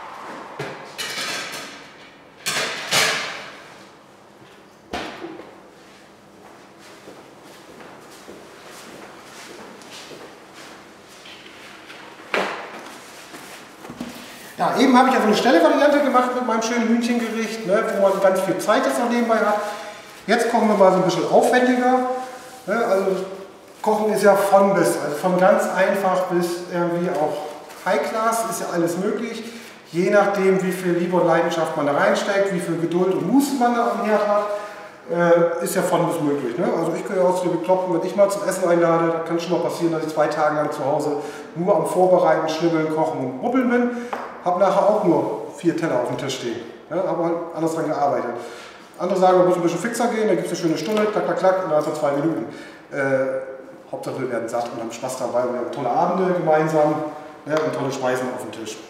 Ja, eben habe ich ja so eine schnelle Variante gemacht mit meinem schönen Hühnchengericht, ne, wo man ganz viel Zeit jetzt noch nebenbei hat. Jetzt kochen wir mal so ein bisschen aufwendiger. Ne, also Kochen ist ja von bis, also von ganz einfach bis irgendwie auch High-Class ist ja alles möglich. Je nachdem, wie viel Liebe und Leidenschaft man da reinsteckt, wie viel Geduld und Muße man da am Herd hat, ist ja von bis möglich. Ne? Also ich gehöre auch zu den Bekloppten, wenn ich mal zum Essen einlade, da kann schon mal passieren, dass ich 2 Tage lang zu Hause nur am Vorbereiten, Schnibbeln, Kochen und Rubbeln bin. Habe nachher auch nur 4 Teller auf dem Tisch stehen. Ja, habe halt anders dran gearbeitet. Andere sagen, man muss ein bisschen fixer gehen, dann gibt es eine schöne Stunde, klack, klack, klack, innerhalb von 2 Minuten. Hauptsache wir werden satt und haben Spaß dabei und wir haben tolle Abende gemeinsam, ja, und tolle Speisen auf dem Tisch.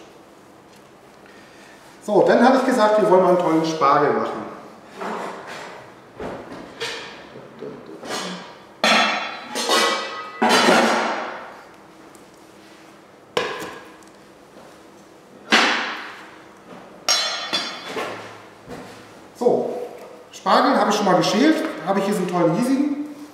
So, dann hatte ich gesagt, wir wollen mal einen tollen Spargel machen. So, Spargel habe ich schon mal geschält, habe ich hier so einen tollen hiesigen.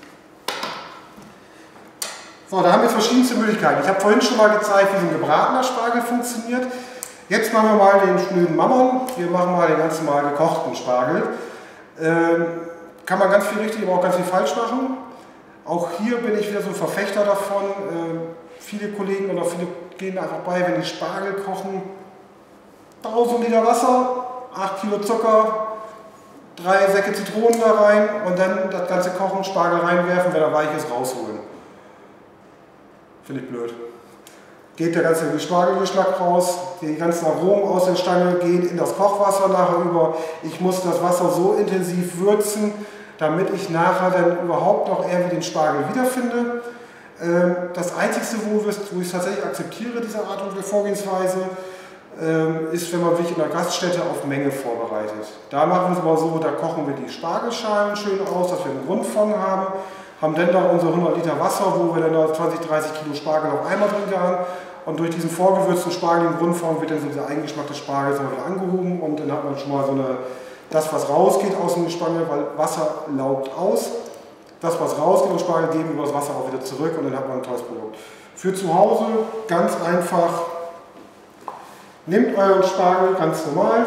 So, da haben wir jetzt verschiedenste Möglichkeiten. Ich habe vorhin schon mal gezeigt, wie so ein gebratener Spargel funktioniert. Jetzt machen wir mal den schnöden Mammon. Wir machen mal den ganz normal gekochten Spargel. Kann man ganz viel richtig, aber auch ganz viel falsch machen. Auch hier bin ich wieder so ein Verfechter davon. Viele Kollegen oder viele gehen einfach bei, wenn die Spargel kochen, 1000 Liter Wasser, 8 Kilo Zucker, 3 Säcke Zitronen da rein und dann das ganze Kochen, Spargel reinwerfen, wenn er weich ist, rausholen. Finde ich blöd. Geht der ganze Spargelgeschmack raus, die ganzen Aromen aus der Stange gehen in das Kochwasser nachher über. Ich muss das Wasser so intensiv würzen, damit ich nachher dann überhaupt noch irgendwie den Spargel wiederfinde. Das Einzige, wo ich es tatsächlich akzeptiere, diese Art der Vorgehensweise, ist, wenn man sich in der Gaststätte auf Menge vorbereitet. Da machen wir es aber so, da kochen wir die Spargelschalen schön aus, dass wir einen Grundfond haben dann da unsere 100 Liter Wasser, wo wir dann da 20, 30 Kilo Spargel auf einmal drin garen. Und durch diesen vorgewürzten Spargel im Grundform wird dann so dieser eingeschmackte Spargel wieder angehoben und dann hat man schon mal so das, was rausgeht aus dem Spargel, weil Wasser laugt aus. Das, was rausgeht aus dem Spargel, geben wir das Wasser auch wieder zurück und dann hat man ein tolles Produkt. Für zu Hause ganz einfach, nehmt euren Spargel ganz normal.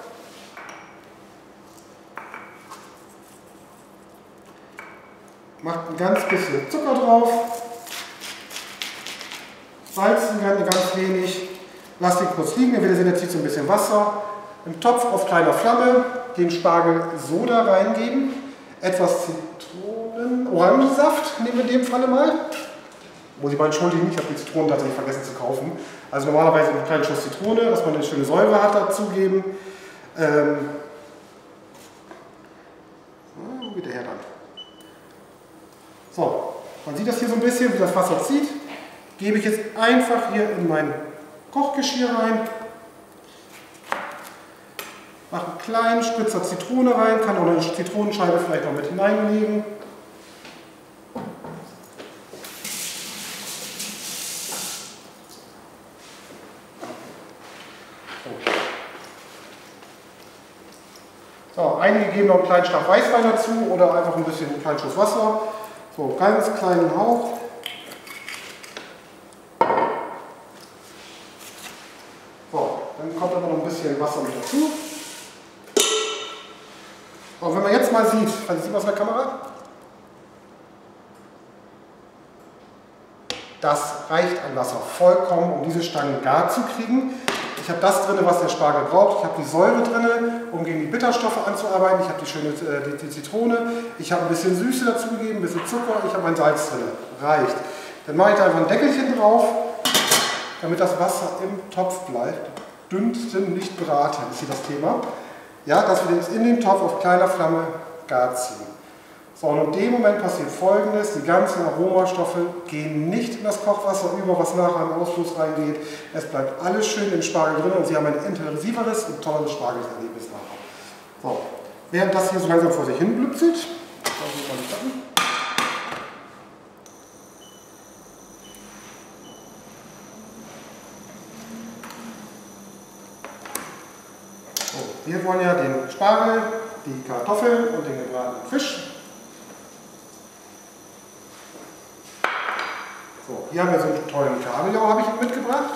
Macht ein ganz bisschen Zucker drauf, salzen ganz wenig, lasst ihn kurz liegen, dann wird er jetzt hier so ein bisschen Wasser. Im Topf auf kleiner Flamme den Spargel Soda reingeben, etwas Orangensaft nehmen wir in dem Falle mal. Muss ich mal entschuldigen, ich habe die Zitronen tatsächlich vergessen zu kaufen. Also normalerweise einen kleinen Schuss Zitrone, dass man eine schöne Säure hat, dazugeben. Wo geht der her dann? So, man sieht das hier so ein bisschen, wie das Wasser zieht. Gebe ich jetzt einfach hier in mein Kochgeschirr rein. Mache einen kleinen Spritzer Zitrone rein, kann auch eine Zitronenscheibe vielleicht noch mit hineinlegen. So, einige geben noch einen kleinen Schlag Weißwein dazu oder einfach ein bisschen einen kleinen Schuss Wasser. So, ganz kleinen Hauch. So, dann kommt aber noch ein bisschen Wasser mit dazu. Und wenn man jetzt mal sieht, sieht man es in der Kamera? Das reicht an Wasser vollkommen, um diese Stangen gar zu kriegen. Ich habe das drin, was der Spargel braucht. Ich habe die Säure drin, um gegen die Bitterstoffe anzuarbeiten. Ich habe die schöne die Zitrone. Ich habe ein bisschen Süße dazu gegeben, ein bisschen Zucker. Ich habe mein Salz drin. Reicht. Dann mache ich da einfach ein Deckelchen drauf, damit das Wasser im Topf bleibt. Dünsten, nicht braten, ist hier das Thema. Ja, dass wir das in den Topf auf kleiner Flamme gar ziehen. So, und in dem Moment passiert Folgendes: Die ganzen Aromastoffe gehen nicht in das Kochwasser über, was nachher im Ausfluss reingeht. Es bleibt alles schön im Spargel drin und Sie haben ein intensiveres und tolles Spargelerlebnis nachher. So, während das hier so langsam vor sich hin blüpselt, wir wollen ja den Spargel, die Kartoffeln und den gebratenen Fisch. So, hier haben wir so einen tollen Kabeljau, habe ich mitgebracht.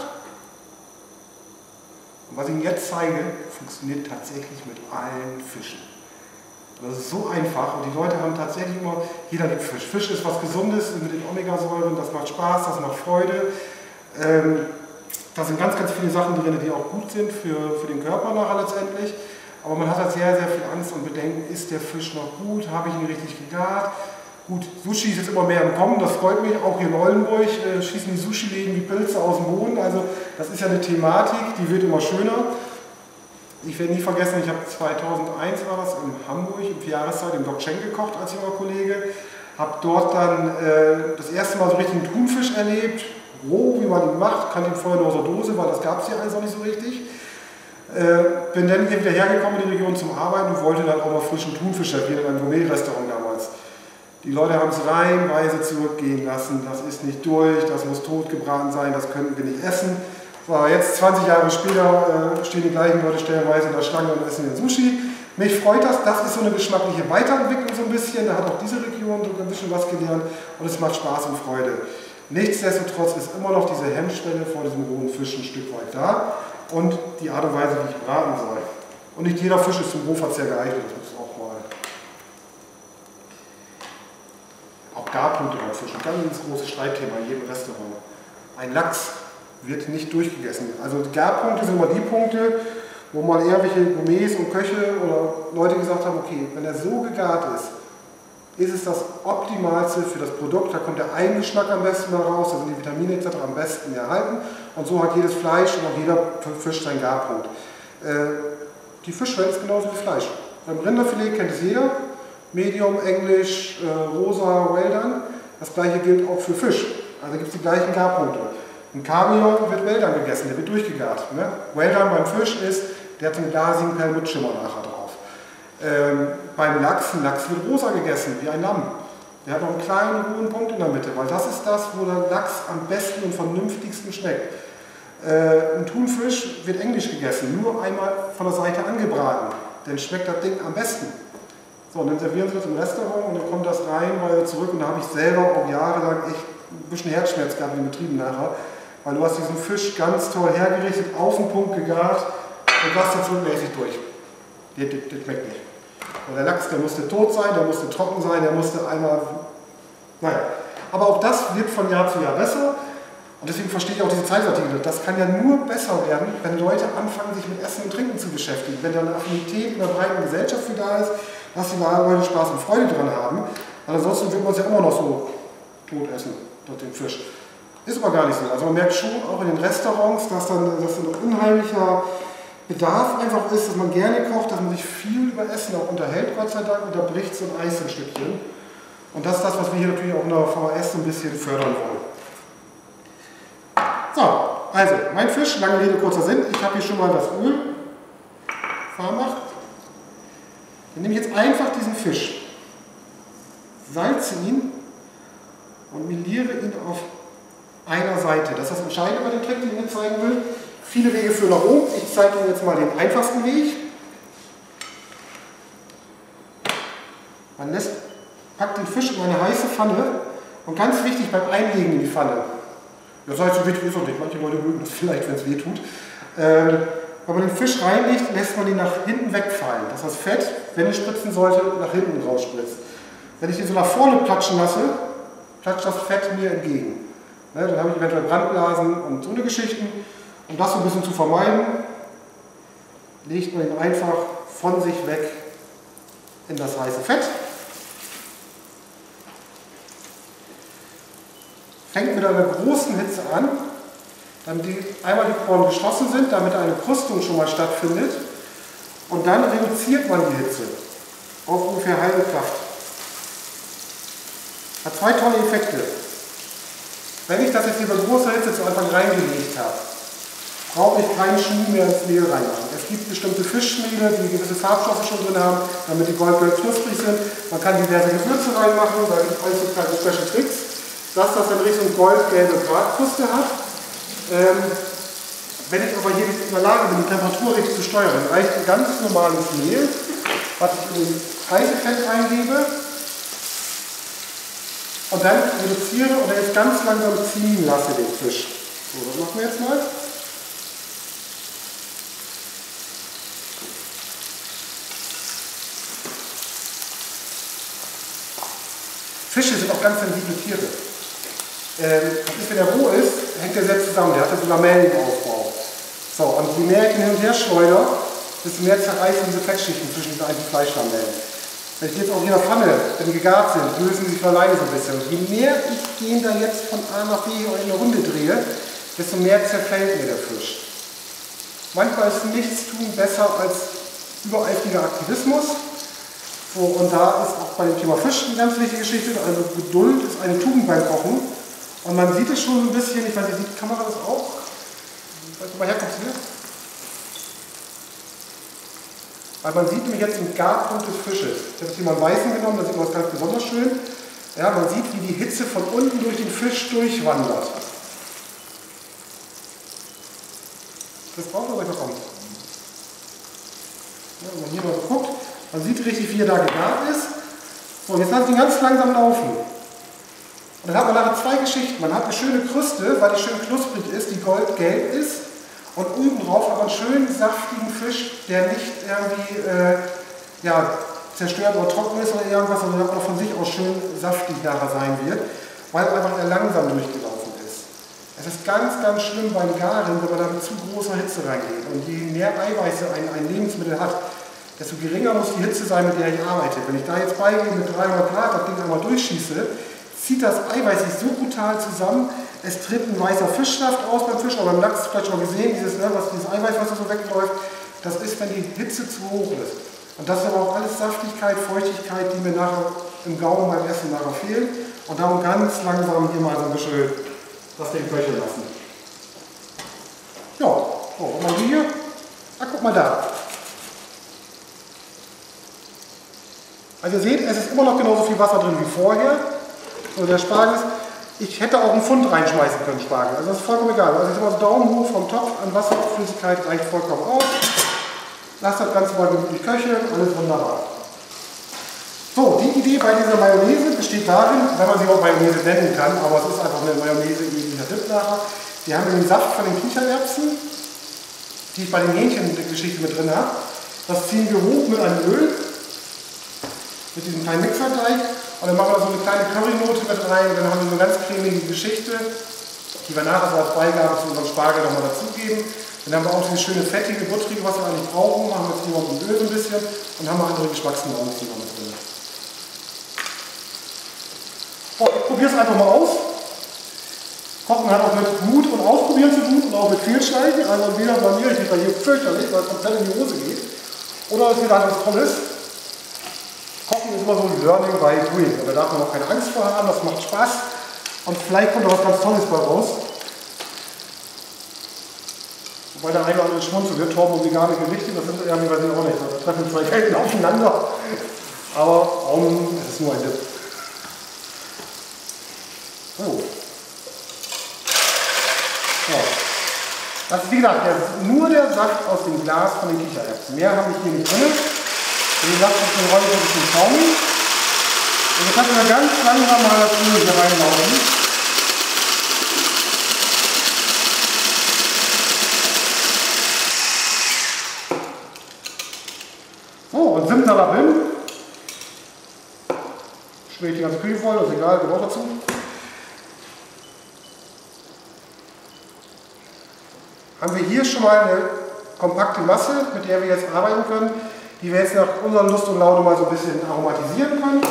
Und was ich Ihnen jetzt zeige, funktioniert tatsächlich mit allen Fischen. Das ist so einfach und die Leute haben tatsächlich immer, jeder liebt Fisch. Fisch ist was Gesundes mit den Omega-Säuren, das macht Spaß, das macht Freude. Da sind ganz, ganz viele Sachen drin, die auch gut sind für den Körper nachher letztendlich. Aber man hat halt sehr, sehr viel Angst und Bedenken, ist der Fisch noch gut, habe ich ihn richtig gegart? Gut, Sushi ist jetzt immer mehr im Kommen, das freut mich. Auch hier in Oldenburg schießen die Sushi-Läden wie Pilze aus dem Boden. Also das ist ja eine Thematik, die wird immer schöner. Ich werde nie vergessen, ich habe 2001 war das in Hamburg, in 4 Jahreszeit im Doc Cheng gekocht als junger Kollege. Habe dort dann das erste Mal so richtig einen Thunfisch erlebt, roh, wie man ihn macht, kannte ihn vorher nur aus der Dose, weil das gab es hier alles noch nicht so richtig. Bin dann hier wieder hergekommen in die Region zum Arbeiten und wollte dann auch mal frischen Thunfisch servieren in einem Gourmet-Restaurant damals. Die Leute haben es reihenweise zurückgehen lassen, das ist nicht durch, das muss totgebraten sein, das könnten wir nicht essen. So, jetzt 20 Jahre später stehen die gleichen Leute stellenweise in der Schlange und essen den Sushi. Mich freut das, das ist so eine geschmackliche Weiterentwicklung so ein bisschen, da hat auch diese Region so ein bisschen was gelernt und es macht Spaß und Freude. Nichtsdestotrotz ist immer noch diese Hemmschwelle vor diesem rohen Fisch ein Stück weit da und die Art und Weise, wie ich braten soll. Und nicht jeder Fisch ist zum Rohverzehr geeignet, das muss auch mal. Auch Garpunkte beim Fisch, ein ganz großes Streitthema in jedem Restaurant. Ein Lachs wird nicht durchgegessen. Also die Garpunkte sind immer die Punkte, wo mal irgendwelche Gourmets und Köche oder Leute gesagt haben, okay, wenn er so gegart ist, ist es das Optimalste für das Produkt, da kommt der Eigengeschmack am besten mal raus, da sind die Vitamine etc. am besten erhalten und so hat jedes Fleisch und auch jeder Fisch seinen Garpunkt. Die Fischwelt ist genauso wie Fleisch. Beim Rinderfilet kennt es jeder, Medium, Englisch, Rosa, Well done. Das gleiche gilt auch für Fisch, also gibt es die gleichen Garpunkte. Ein Kaviar wird Well done gegessen, der wird durchgegart. Ne? Well done beim Fisch ist, der hat so einen glasigen Perlmuttschimmer nachher drauf. Beim Lachs, ein Lachs wird rosa gegessen, wie ein Lamm. Der hat noch einen kleinen rohen Punkt in der Mitte, weil das ist das, wo der Lachs am besten und vernünftigsten schmeckt. Ein Thunfisch wird englisch gegessen, nur einmal von der Seite angebraten, dann schmeckt das Ding am besten. So, und dann servieren sie das im Restaurant und dann kommt das rein, weil zurück und da habe ich selber auch jahrelang echt ein bisschen Herzschmerz gehabt in den Betrieben nachher, weil du hast diesen Fisch ganz toll hergerichtet, auf den Punkt gegart und das dazu mäßig durch. Das schmeckt nicht. Und der Lachs, der musste tot sein, der musste trocken sein, der musste einmal... Naja, aber auch das wird von Jahr zu Jahr besser und deswegen verstehe ich auch diese Zeitungsartikel. Das kann ja nur besser werden, wenn Leute anfangen, sich mit Essen und Trinken zu beschäftigen. Wenn da eine Affinität in der breiten Gesellschaft für da ist, dass die Leute Spaß und Freude dran haben. Weil ansonsten wird man es ja immer noch so tot essen, den Fisch. Ist aber gar nicht so. Also man merkt schon auch in den Restaurants, dass dann ein unheimlicher Bedarf einfach ist, dass man gerne kocht, dass man sich viel über Essen auch unterhält, Gott sei Dank, und da bricht so ein Eis ein Stückchen. Und das ist das, was wir hier natürlich auch in der VHS ein bisschen fördern wollen. So, also mein Fisch, lange Rede, kurzer Sinn. Ich habe hier schon mal das Öl vermacht. Dann nehme ich jetzt einfach diesen Fisch, salze ihn und meliere ihn auf einer Seite. Das ist das Entscheidende bei dem Trick, den ich Ihnen zeigen will. Viele Wege führen nach oben. Ich zeige Ihnen jetzt mal den einfachsten Weg. Man packt den Fisch in eine heiße Pfanne und ganz wichtig beim Einlegen in die Pfanne. Das heißt, so weh tut es auch nicht. Manche Leute mögen das vielleicht, wenn es weh tut. Wenn man den Fisch reinlegt, lässt man ihn nach hinten wegfallen. Dass das Fett, wenn es spritzen sollte, nach hinten rausspritzt. Wenn ich den so nach vorne platschen lasse, platscht das Fett mir entgegen. Ne, dann habe ich eventuell Brandblasen und so eine Geschichten. Um das so ein bisschen zu vermeiden, legt man ihn einfach von sich weg in das heiße Fett. Fängt mit einer großen Hitze an, damit einmal die Poren geschlossen sind, damit eine Krustung schon mal stattfindet. Und dann reduziert man die Hitze auf ungefähr halbe Kraft. Hat 2 tolle Effekte. Wenn ich das jetzt hier bei großer Hitze zu Anfang reingelegt habe, brauche ich keinen Schmuh mehr ins Mehl reinmachen. Es gibt bestimmte Fischmehle, die gewisse Farbstoffe schon drin haben, damit die goldgelb knusprig sind. Man kann diverse Gewürze reinmachen, da gibt es alles so kleine Special Tricks, dass das dann Richtung goldgelbe Bratkruste hat. Wenn ich aber hier in der Lage bin, die Temperatur richtig zu steuern, dann reicht ein ganz normales Mehl, was ich in das heiße Fett reingebe und dann reduziere und dann jetzt ganz langsam ziehen lasse den Fisch. So, das machen wir jetzt mal. Fische sind auch ganz sensible Tiere. Das ist, wenn er roh ist, hängt er selbst zusammen. Der hat ja so Lamellenaufbau. So, und je mehr ich ihn hin und her schleudere, desto mehr zerreißen diese Fettschichten zwischen den einzelnen Fleischlamellen. Wenn ich die jetzt auch in der Pfanne, wenn die gegart sind, lösen sie sich von alleine so ein bisschen. Und je mehr ich den da jetzt von A nach B in eine Runde drehe, desto mehr zerfällt mir der Fisch. Manchmal ist Nichtstun besser als übereifriger Aktivismus. So, und da ist auch bei dem Thema Fisch eine ganz wichtige Geschichte. Also Geduld ist eine Tugend beim Kochen. Und man sieht es schon ein bisschen, ich weiß nicht, sieht die Kamera das auch? Weißt du, mal herkommst du hier? Weil man sieht nämlich jetzt den Garpunkt des Fisches. Ich habe jetzt hier mal einen weißen genommen, da sieht man das ganz besonders schön. Ja, man sieht, wie die Hitze von unten durch den Fisch durchwandert. Das braucht man noch kommen. Ja, wenn man hier mal so guckt, man sieht richtig, wie er da gegart ist. So, und jetzt lasse ich ihn ganz langsam laufen. Und dann hat man nachher zwei Geschichten. Man hat eine schöne Kruste, weil die schön knusprig ist, die goldgelb ist. Und oben drauf hat man einen schönen, saftigen Fisch, der nicht irgendwie zerstört oder trocken ist oder irgendwas, sondern auch von sich aus schön saftig nachher sein wird, weil einfach er langsam durchgelaufen ist. Es ist ganz, ganz schlimm beim Garen, wenn man da mit zu großer Hitze reingeht. Und je mehr Eiweiße ein Lebensmittel hat, desto geringer muss die Hitze sein, mit der ich arbeite. Wenn ich da jetzt beigehe mit 300 Grad das Ding einmal durchschieße, zieht das Eiweiß sich so brutal zusammen, es tritt ein weißer Fischsaft aus beim Fisch, aber beim Lachs vielleicht schon gesehen, dieses Eiweiß, was da so wegläuft, das ist, wenn die Hitze zu hoch ist. Und das ist aber auch alles Saftigkeit, Feuchtigkeit, die mir nachher im Gaumen beim Essen nachher fehlen. Und darum ganz langsam hier mal so ein bisschen das Ding köcheln lassen. Ja, so, und mal hier. Ah, guck mal da. Also ihr seht, es ist immer noch genauso viel Wasser drin wie vorher. So, der Spargel ist, ich hätte auch einen Pfund reinschmeißen können, Spargel. Also das ist vollkommen egal. Also ich sag mal, Daumen hoch vom Topf an Wasserflüssigkeit reicht vollkommen aus. Lasst das Ganze mal gemütlich köcheln, alles wunderbar. So, die Idee bei dieser Mayonnaise besteht darin, wenn man sie auch Mayonnaise nennen kann, aber es ist einfach eine Mayonnaise ähnlicher Dip nachher. Wir haben den Saft von den Kichererbsen, die ich bei den Hähnchengeschichte mit drin habe. Das ziehen wir hoch mit einem Öl, mit diesem kleinen Mixerteig. Und dann machen wir da so eine kleine Currynote mit rein und dann haben wir so eine ganz cremige Geschichte, die wir nachher so als Beigabe zu unserem Spargel nochmal dazugeben. Dann haben wir auch dieses schöne fettige, buttrige, was wir eigentlich brauchen, machen wir jetzt hier noch mit dem Öl so ein bisschen und haben wir andere Geschmacksnuancen noch mit drin. So, ich probiere es einfach mal aus. Kochen hat auch mit Mut und Ausprobieren zu tun und auch mit Fehlschneiden. Also entweder blamiere ich mich bei hier fürchterlich, weil es komplett in die Hose geht, oder es wird halt was Tolles. Kochen ist immer so ein Learning by Doing. Da darf man auch keine Angst vor haben, das macht Spaß. Und vielleicht kommt auch was ganz Tolles bei raus. Wobei der eine oder andere schmunzelt wird, Torben und vegane Gerichte, das sind irgendwie, weiß ich auch nicht. Da treffen zwei Welten aufeinander. Aber es ist nur ein Dip. So. Ja. Das ist, wie gesagt, nur der Saft aus dem Glas von den Kichererbsen. Mehr habe ich hier nicht drin. Den Saft ist den Rollen ein bisschen schaumig. Und jetzt lassen wir ganz langsam mal das Öl hier reinlaufen. So, und Simsalabim. Schmier ich die ganze Küche voll, das ist egal, gehört auch dazu. Haben wir hier schon mal eine kompakte Masse, mit der wir jetzt arbeiten können, die wir jetzt nach unserer Lust und Laune mal so ein bisschen aromatisieren können.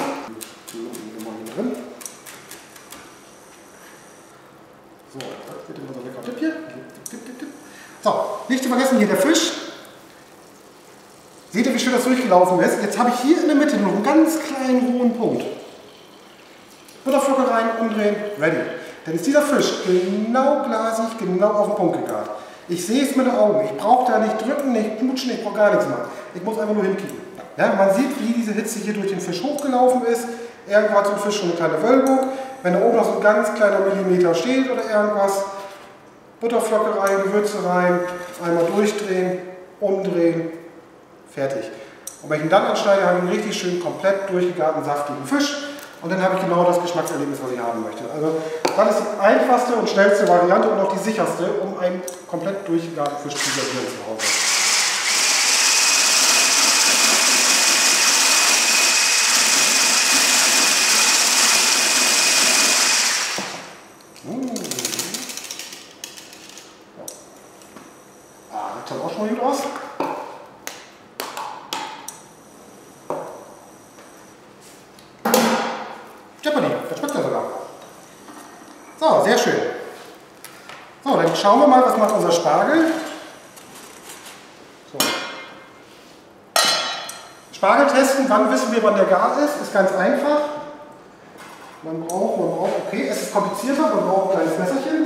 So, bitte unser leckerer Tipp hier. So, nicht zu vergessen, hier der Fisch. Seht ihr, wie schön das durchgelaufen ist? Jetzt habe ich hier in der Mitte noch einen ganz kleinen rohen Punkt. Butterflocke rein, umdrehen, ready. Dann ist dieser Fisch genau glasig, genau auf den Punkt gegart. Ich sehe es mit den Augen. Ich brauche da nicht drücken, nicht knutschen, ich brauche gar nichts machen. Ich muss einfach nur hinkriegen. Ja, man sieht, wie diese Hitze hier durch den Fisch hochgelaufen ist. Irgendwo hat so ein Fisch schon eine kleine Wölbung. Wenn da oben noch so ein ganz kleiner Millimeter steht oder irgendwas, Butterflocke rein, Gewürze rein, einmal durchdrehen, umdrehen, fertig. Und wenn ich ihn dann anschneide, habe ich einen richtig schön komplett durchgegarten, saftigen Fisch. Und dann habe ich genau das Geschmackserlebnis, was ich haben möchte. Also das ist die einfachste und schnellste Variante und auch die sicherste, um einen komplett durchgegarten Fisch zu servieren zu Hause. Jeopardy, das schmeckt ja sogar. So, sehr schön. So, dann schauen wir mal, was macht unser Spargel. So. Spargel testen, wann wissen wir, wann der gar ist ganz einfach. Man braucht, okay, es ist komplizierter, man braucht ein kleines Messerchen.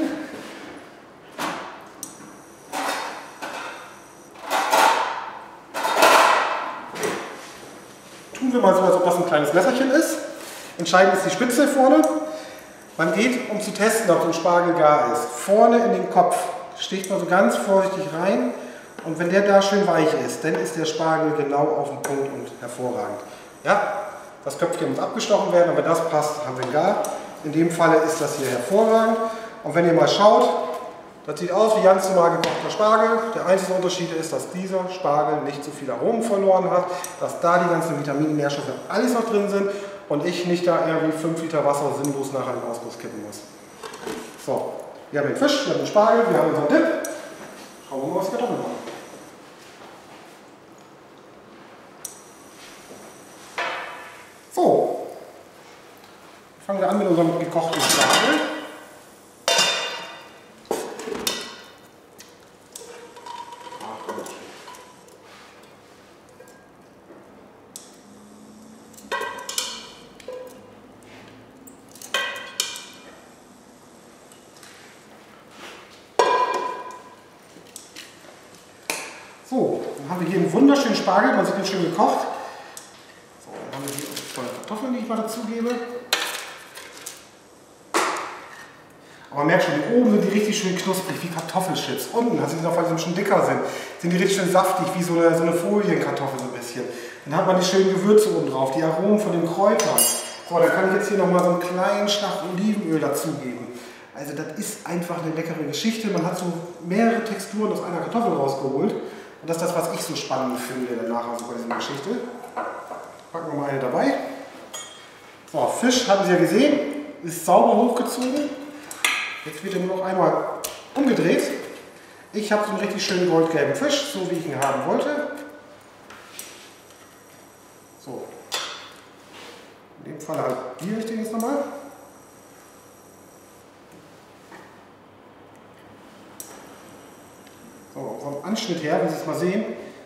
Tun wir mal so, als ob das ein kleines Messerchen ist. Entscheidend ist die Spitze vorne. Man geht, um zu testen, ob so ein Spargel gar ist, vorne in den Kopf. Sticht man so ganz vorsichtig rein und wenn der da schön weich ist, dann ist der Spargel genau auf dem Punkt und hervorragend. Ja, das Köpfchen muss abgestochen werden und wenn das passt, haben wir ihn gar. In dem Falle ist das hier hervorragend. Und wenn ihr mal schaut, das sieht aus wie ganz normal gekochter Spargel. Der einzige Unterschied ist, dass dieser Spargel nicht so viel Aromen verloren hat, dass da die ganzen Vitamine, Nährstoffe, alles noch drin sind und ich nicht da irgendwie 5 Liter Wasser sinnlos nachher in den Ausguss kippen muss. So, wir haben den Fisch, wir haben den Spargel, wir haben unseren Dip. Schauen wir mal, was die Kartoffeln machen. So, fangen wir an mit unserem gekochten Spargel. So, dann haben wir hier einen wunderschönen Spargel, man sieht ihn schön gekocht. So, dann haben wir hier unsere Kartoffeln, die ich mal dazugebe. Aber man merkt schon, hier oben sind die richtig schön knusprig, wie Kartoffelchips. Unten, also die noch ein bisschen dicker sind die richtig schön saftig, wie so eine Folienkartoffel so ein bisschen. Dann hat man die schönen Gewürze oben drauf, die Aromen von den Kräutern. So, dann kann ich jetzt hier nochmal so einen kleinen Schlag Olivenöl dazugeben. Also das ist einfach eine leckere Geschichte. Man hat so mehrere Texturen aus einer Kartoffel rausgeholt. Und das ist das, was ich so spannend finde danach also bei dieser Geschichte. Packen wir mal eine dabei. So, Fisch hatten Sie ja gesehen, ist sauber hochgezogen. Jetzt wird er nur noch einmal umgedreht. Ich habe so einen richtig schönen goldgelben Fisch, so wie ich ihn haben wollte. So. In dem Fall halt die Richtung jetzt nochmal. So, vom Anschnitt her, wenn Sie es mal sehen.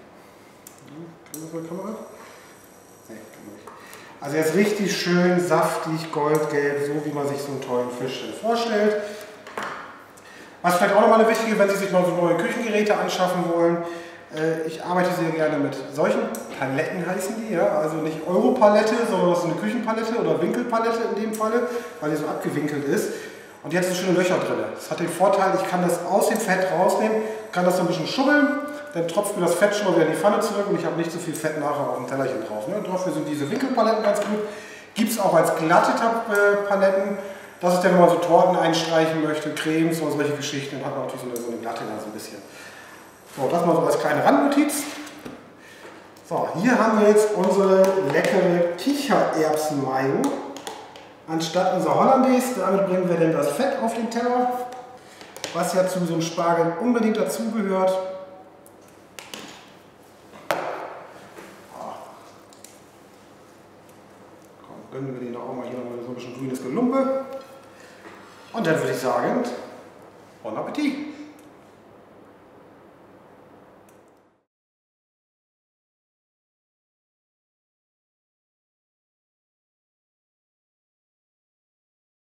Also er ist richtig schön saftig, goldgelb, so wie man sich so einen tollen Fisch vorstellt. Was vielleicht auch nochmal eine wichtige, wenn Sie sich mal so neue Küchengeräte anschaffen wollen. Ich arbeite sehr gerne mit solchen Paletten, heißen die, ja? Also nicht Europalette, sondern das ist eine Küchenpalette oder Winkelpalette in dem Falle, weil die so abgewinkelt ist. Und die hat so schöne Löcher drin. Das hat den Vorteil, ich kann das aus dem Fett rausnehmen, kann das so ein bisschen schubbeln, dann tropft mir das Fett schon mal wieder in die Pfanne zurück und ich habe nicht so viel Fett nachher auf dem Tellerchen drauf. Ne? Dafür sind diese Winkelpaletten ganz gut. Gibt es auch als glatte Paletten. Das ist dann, wenn man so Torten einstreichen möchte, Cremes oder solche Geschichten, dann hat man natürlich so eine glatte da so ein bisschen. So, das mal so als kleine Randnotiz. So, hier haben wir jetzt unsere leckere Kichererbsen-Mayo. Anstatt unser Hollandaise, damit bringen wir dann das Fett auf den Teller, was ja zu so einem Spargel unbedingt dazugehört. Komm, gönnen wir den doch auch mal hier noch so ein bisschen grünes Gelumpe. Und dann würde ich sagen, bon Appetit!